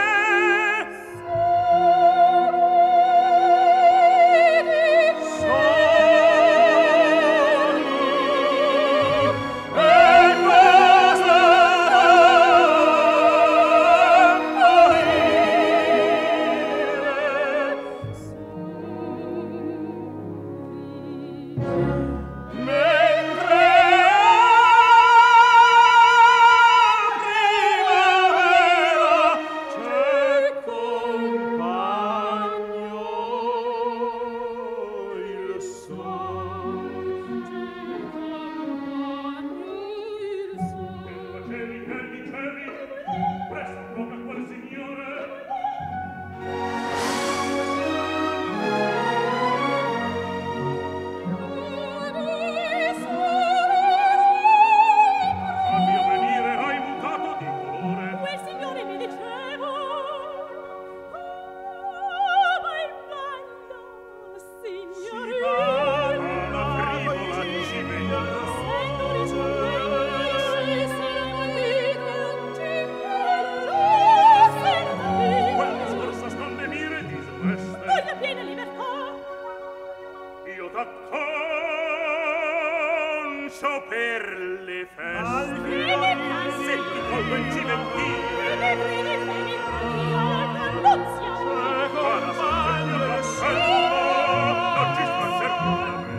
Sogni e cosa mentre primavera c'è compagno il sole. Facevi che dicevi? Presto, come quel signore! A mio venire hai mutato di colore. Quel signore mi diceva, come il bello signorino. La frivola cimenta. Sento rispondere, sarà mattina, Quel discorso sconde mire disoneste. voglio piena libertà. Io t'acconcio per le feste. Se ti colgo in civentine, para sogno cappello, non ci sta certamente.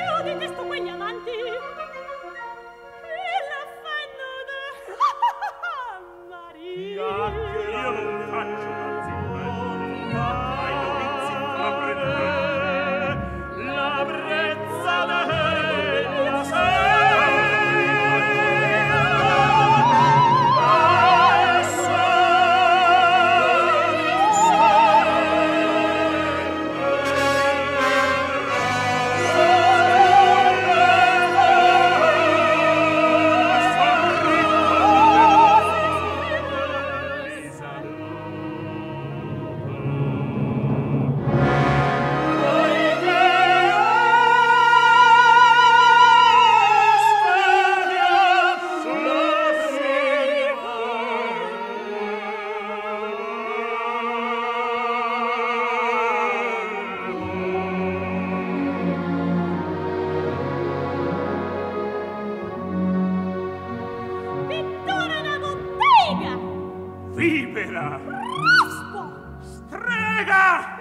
Io non faccio da zimmetto, ai novizi intraprendere. La brezza della sera Pittura da bottega! Vipera! Rosta prega!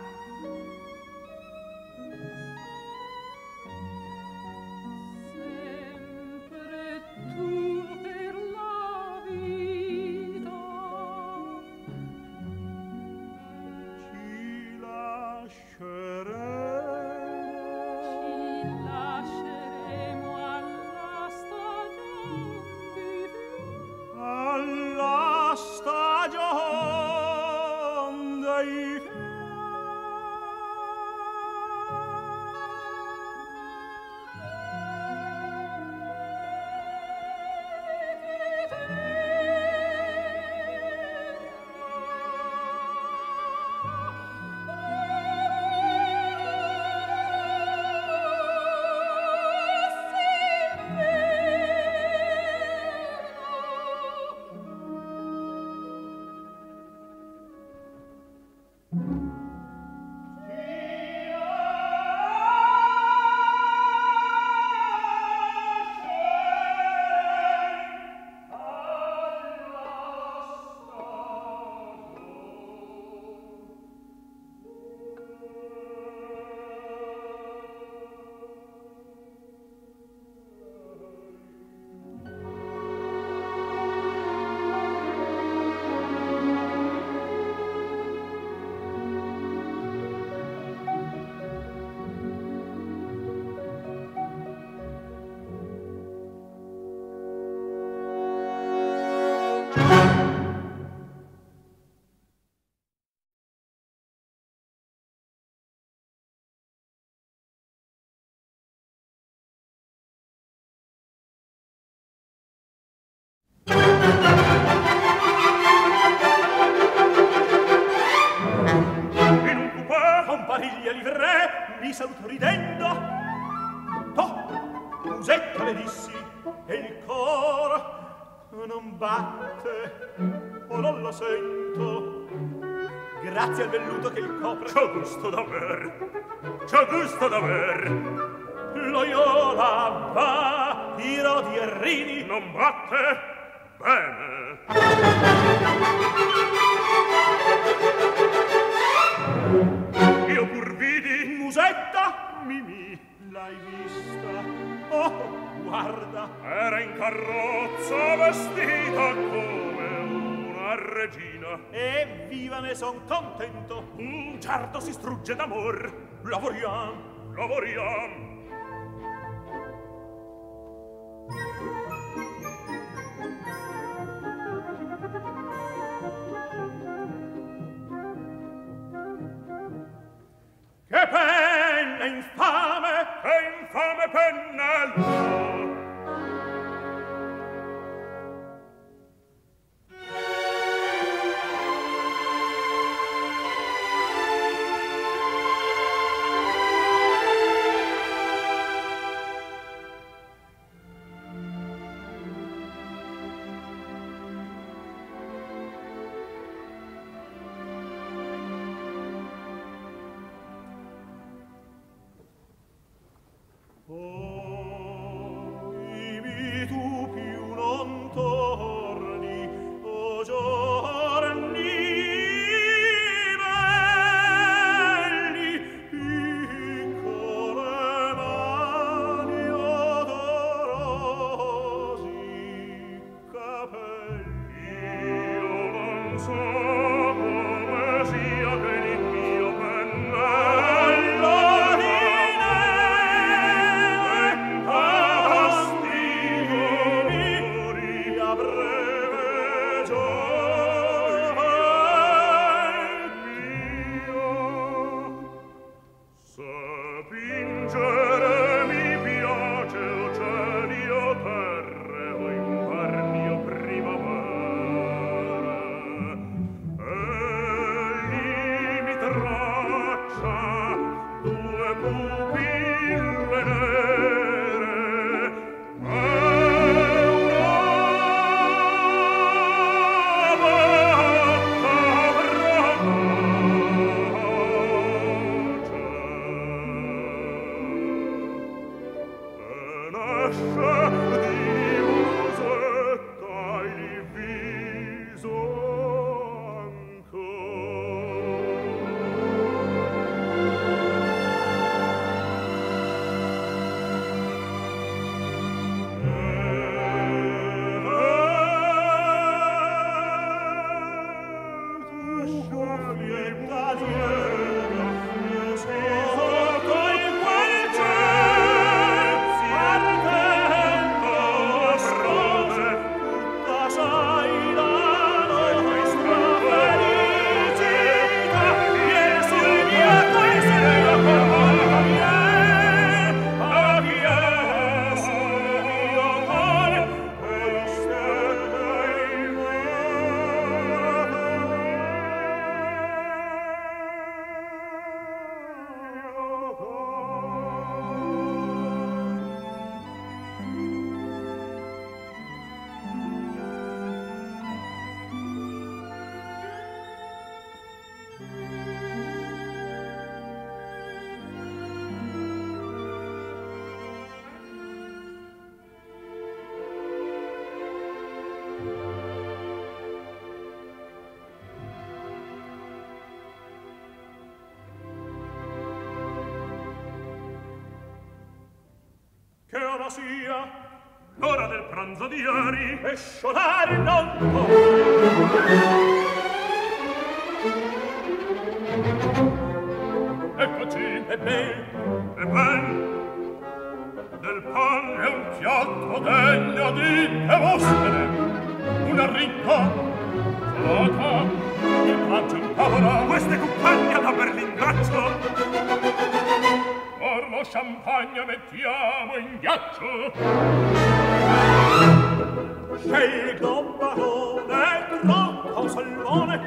Pariglia livré mi saluto ridendo. Toh, Musetta le dissi, e il cor non batte, o non lo sento. Grazie al velluto che il copre. C'ho gusto d'aver, c'ho gusto d'aver. Loyola va, tiro di errini. Non batte? Bene. Io pur vidi. Musetta, Mimì, l'hai vista? Oh, guarda. Era in carrozza vestita come una regina. E viva ne son contento. Un certo si strugge d'amor. Lavoriam, lavoriam. Che penna infame, che infame pennello. l'ora sia, l'ora del pranzo di ieri, e sciolare non può. Eccoci, E ben, e ben, del pan è un piatto degno di Demostene, una ricca salata, il pranzo in tavola, queste compagna da per l'ingraccio, or lo champagne mettiamo in ghiaccio. scelgo barone, troppo salmone,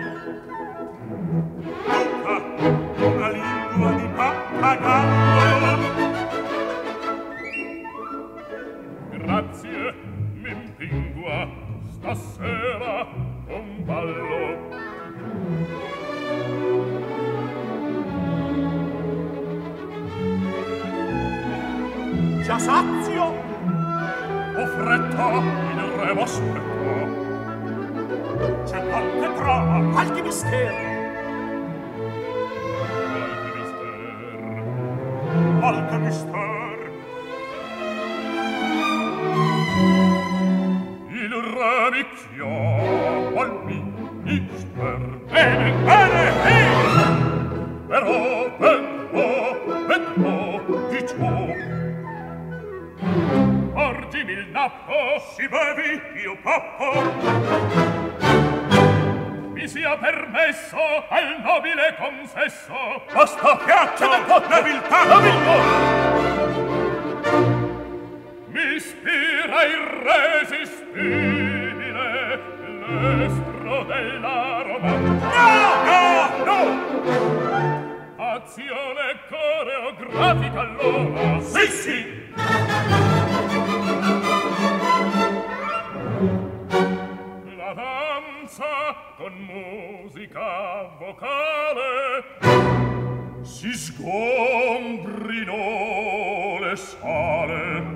Luca, una lingua di pappagallo. Grazie, m'impingua, stasera un ballo. già sazio, Ho fretta, il re m'aspetta. c'è qualche trova, qualche mistero, Qualche mister, qualche mistero. il re mi chiama al minister. Bene, bene, sì! Però vedrò, vedrò di ciò. Porgimi il nappo, si bevi, io pappo. Mi sia permesso al nobile consesso. Basta, piaccia del po' nobiltà, nobiltà! Mi ispira irresistibile l'estro della romanza. No, no, no! Azione coreografica allora. Sì, sì! La danza con musica vocale si sgombrino le sale.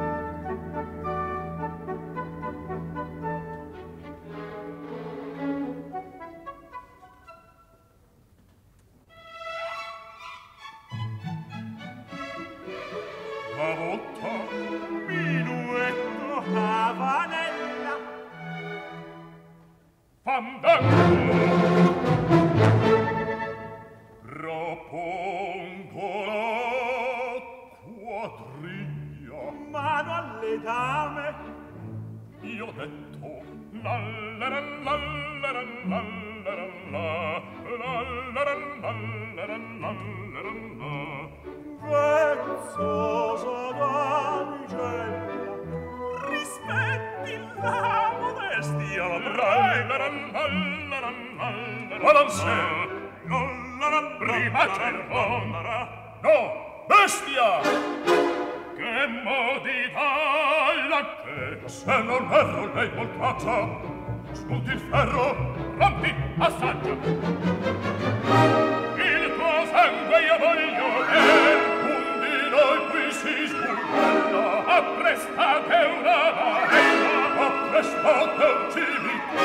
Gavotta, Minuetto, havanella, fandango, propongo la quadriglia. mano alle dame, Io ho detto la la la la la la la la la la la la la la. vezzosa damigella, rispetti la modestia, la Balancè, prima cerco, no, bestia! Che modità la che, se non erro lei poltraccia, sputi il ferro, rompi, assaggia. Il tuo sangue io voglio che un di noi qui si sbullella. Apprestate una barella, apprestate un civito.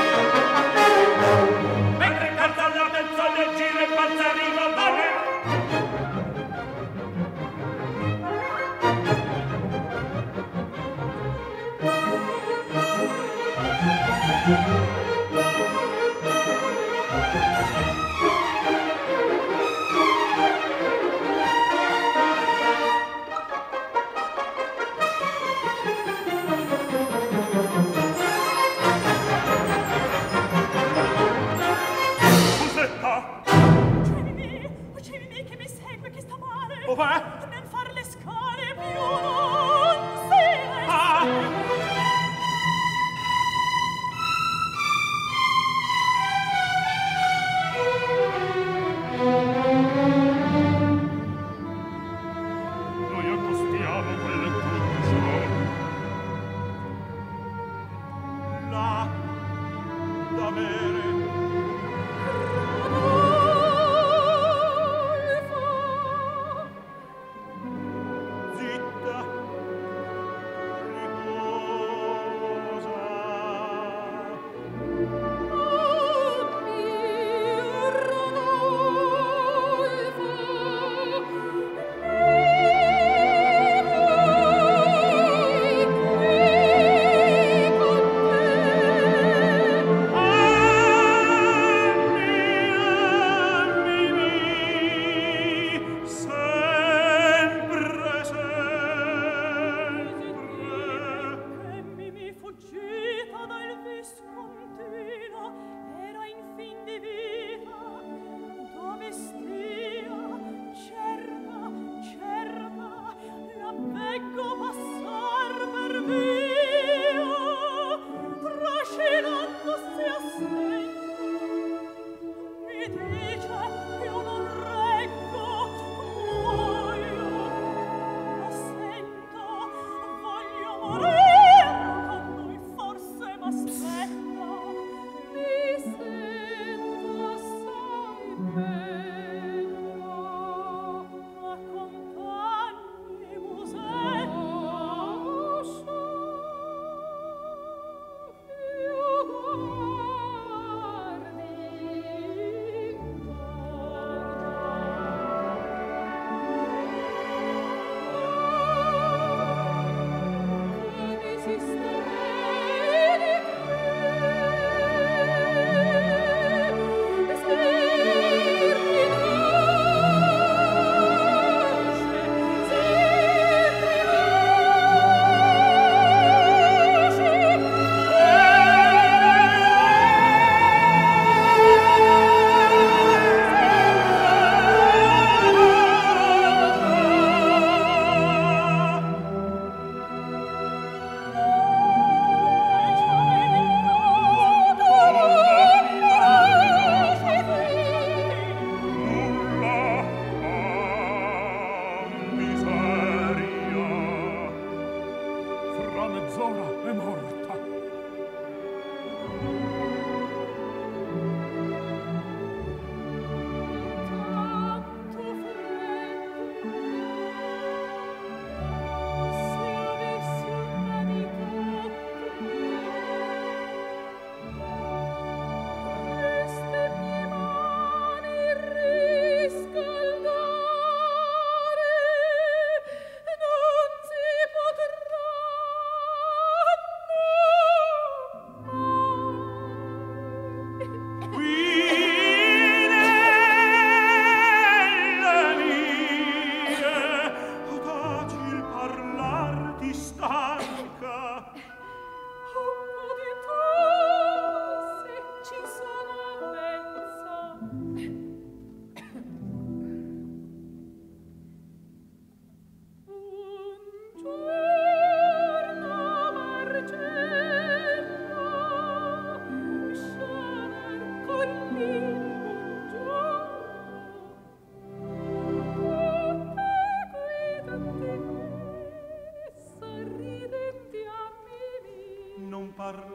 mentre canta la mezz'ora gira e balza rivolare. Musetta, Uccidimi, uccidimi che mi segue, che sta male. Dov'è? Nel far le scale più non si Ah! noi accostiamo quel tuccio. Là, da bere. Zitta, riposa. Oh,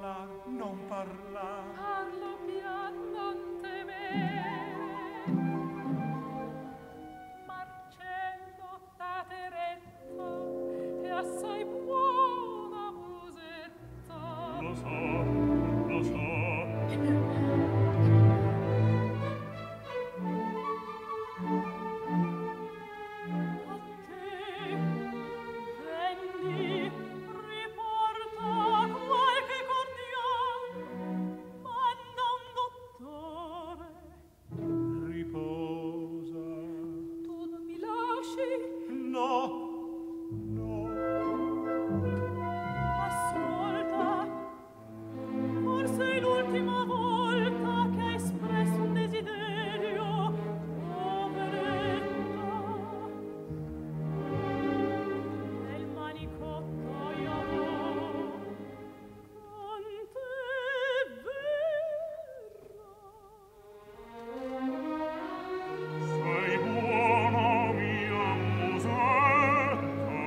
parla, non parla. Parlo pian, non temere. Marcello da Teretta è assai buona musetta. Lo so, lo so. A te prendi, riporta qualche cordial, manda un dottore. Riposa. Tu non mi lasci? No, no. Ascolta, forse è l'ultima volta che hai espresso un desiderio, poveretta. Nel manicotto io avrò con te verrà. Sei buona mia musetta.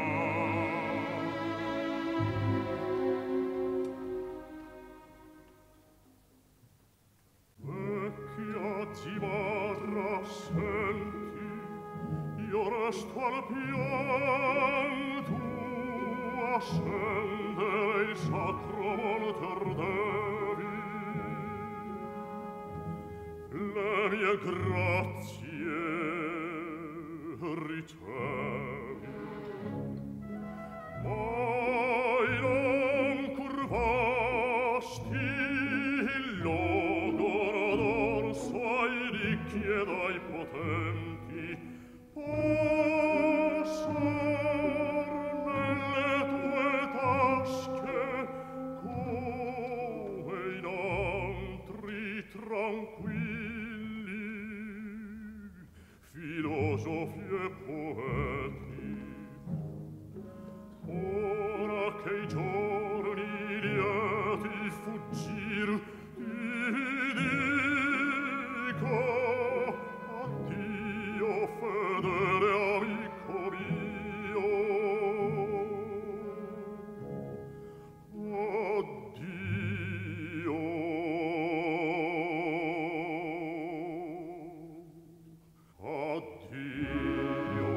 Vecchia zibarra, senti, io resto al pian, tu a scendere il sacro volter devi. Le mie grazie ricevi, mai non curvasti il logoro dorso ai ricchi ed ai potenti, passar nelle tue tasche come in altri tranquilli filosofi e poeti. Ora che i giorni lieti fuggir ti dico addio fedele amico mio, addio. Addio.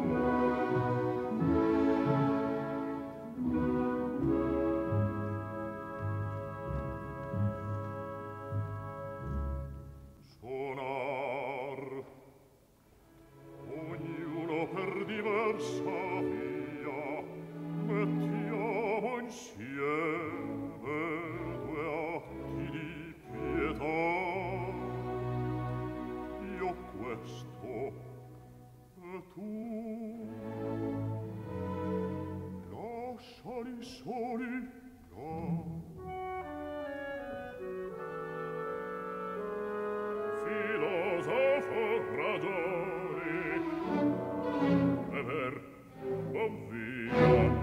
Sonar ognuno per diversa via, mettiamo insieme due atti di pietà. Io questo e tu, lasciali soli là. Filosofo ragioni, è ver, ovvia.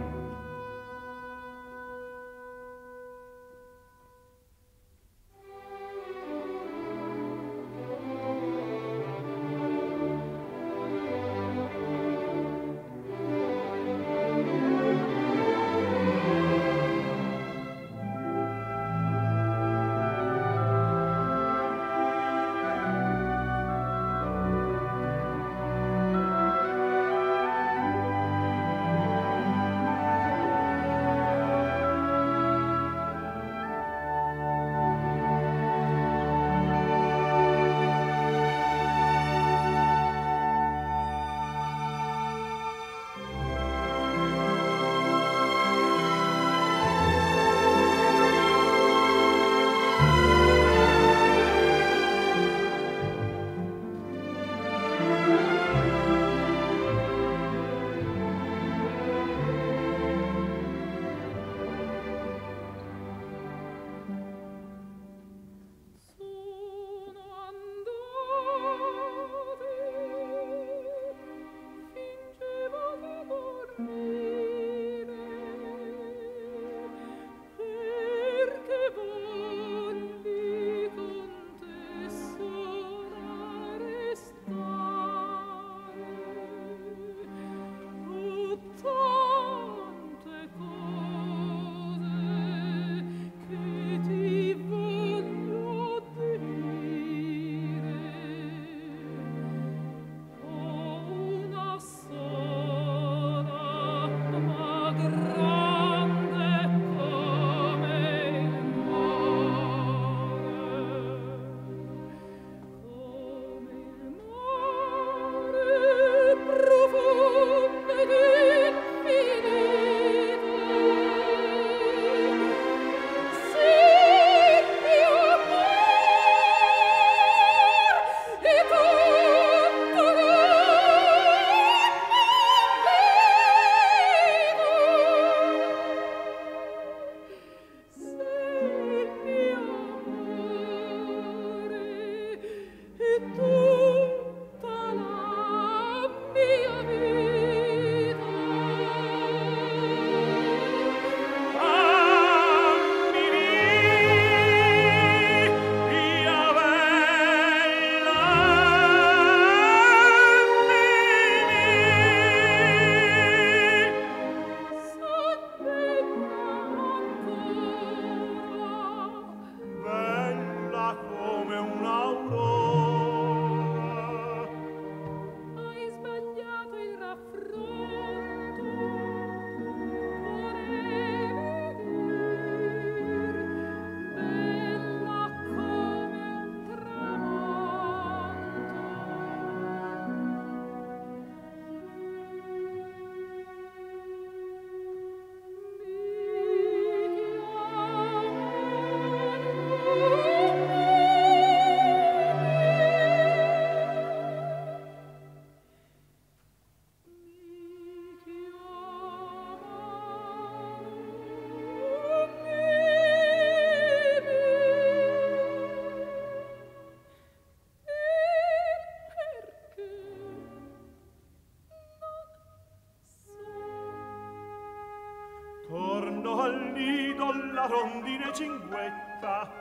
rondine cinguetta.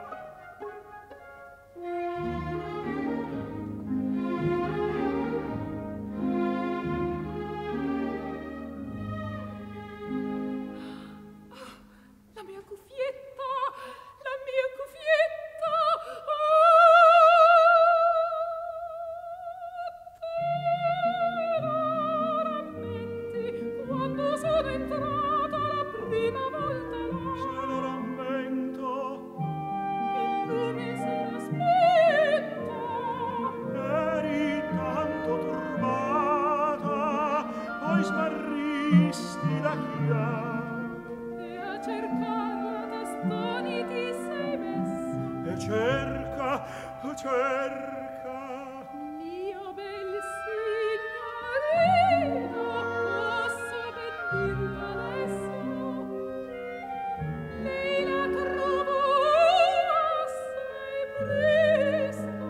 La mia cuffietta, la mia cuffietta. Rammenti quando sono entrata la prima volta là. Se lo rammento. Il lume s'era spento. Eri tanto turbata, poi smarristi da chiaro. E a cercarla da stoni ti sei messa. E cerca, cerca. Mio bel signorino, posso ben dirlo adesso. Lei la trovo assai presto.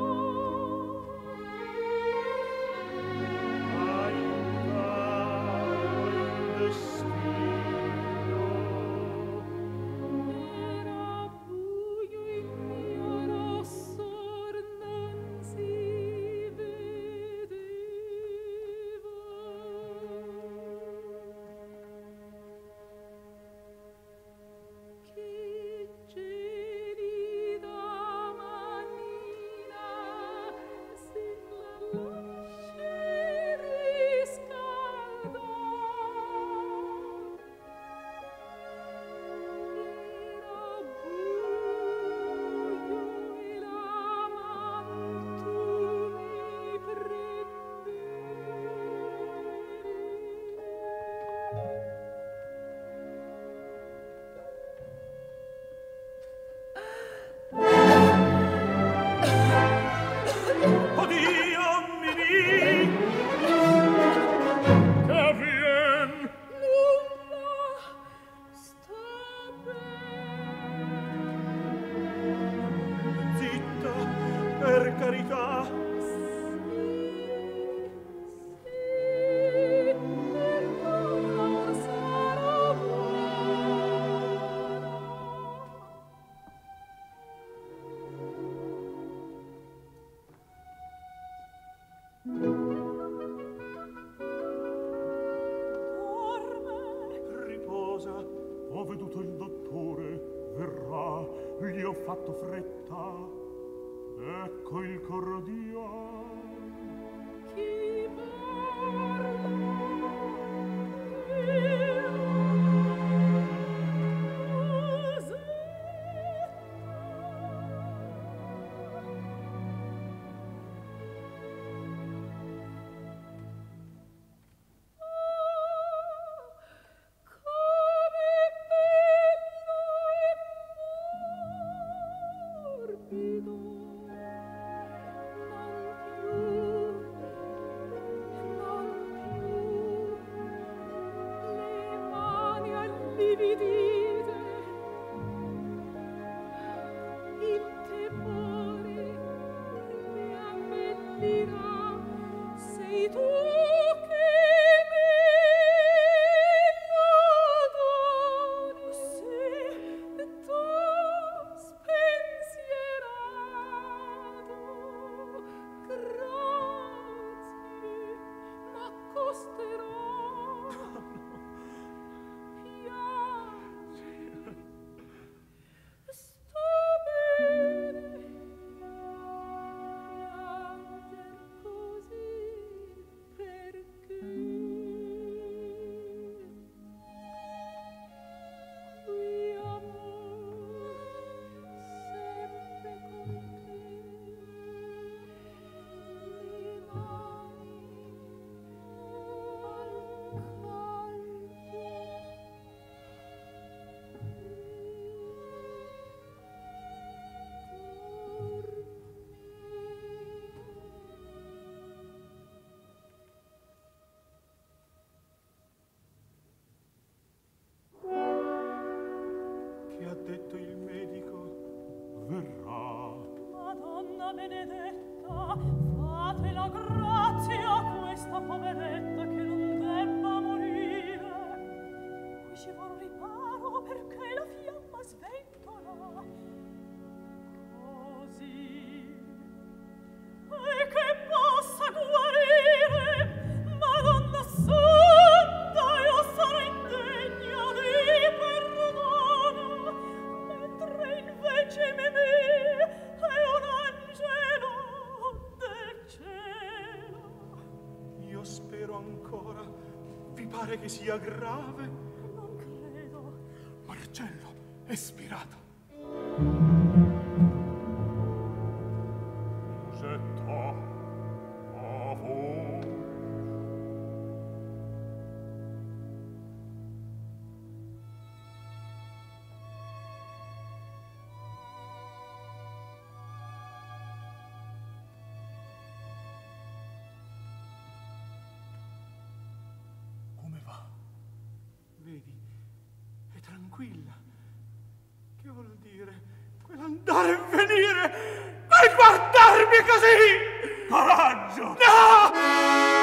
Aiutavo il destino. Era buio il mio rossor non si vedeva. Che gelida manina se la lasci riscaldò. Era buio e la manto mi prendere. Odio, Mimì! Che avvien? Nulla, sta bene. Zitta, per carità. Sì, sì, perdona, or sarò buona. Dorme. Riposa. Ho veduto il dottore, verrà, gli ho fatto fretta. Ecco il cordiale. Chi parla? Come bello e morbido. Non più, non più, le mani allividite, il tepore mi abbellirà, sei tu che me lo doni, se tu spensierato. Grazie, m'accosterò. Piangi, sto bene. Pianger così perché? Qui amor, sempre con te. Le mani al caldo. Che ha detto il medico? Verrà. Madonna benedetta, fate la grazia a questa poveretta che non debba morire. Qui ci vuol riparo perché la fiamma pare che sia grave. Non credo. Marcello è spirato. Musetta, a voi. Come va? Vedi, è tranquilla. Che vuol dire? Quell'andare e venire, quel guardarmi così! Coraggio! No!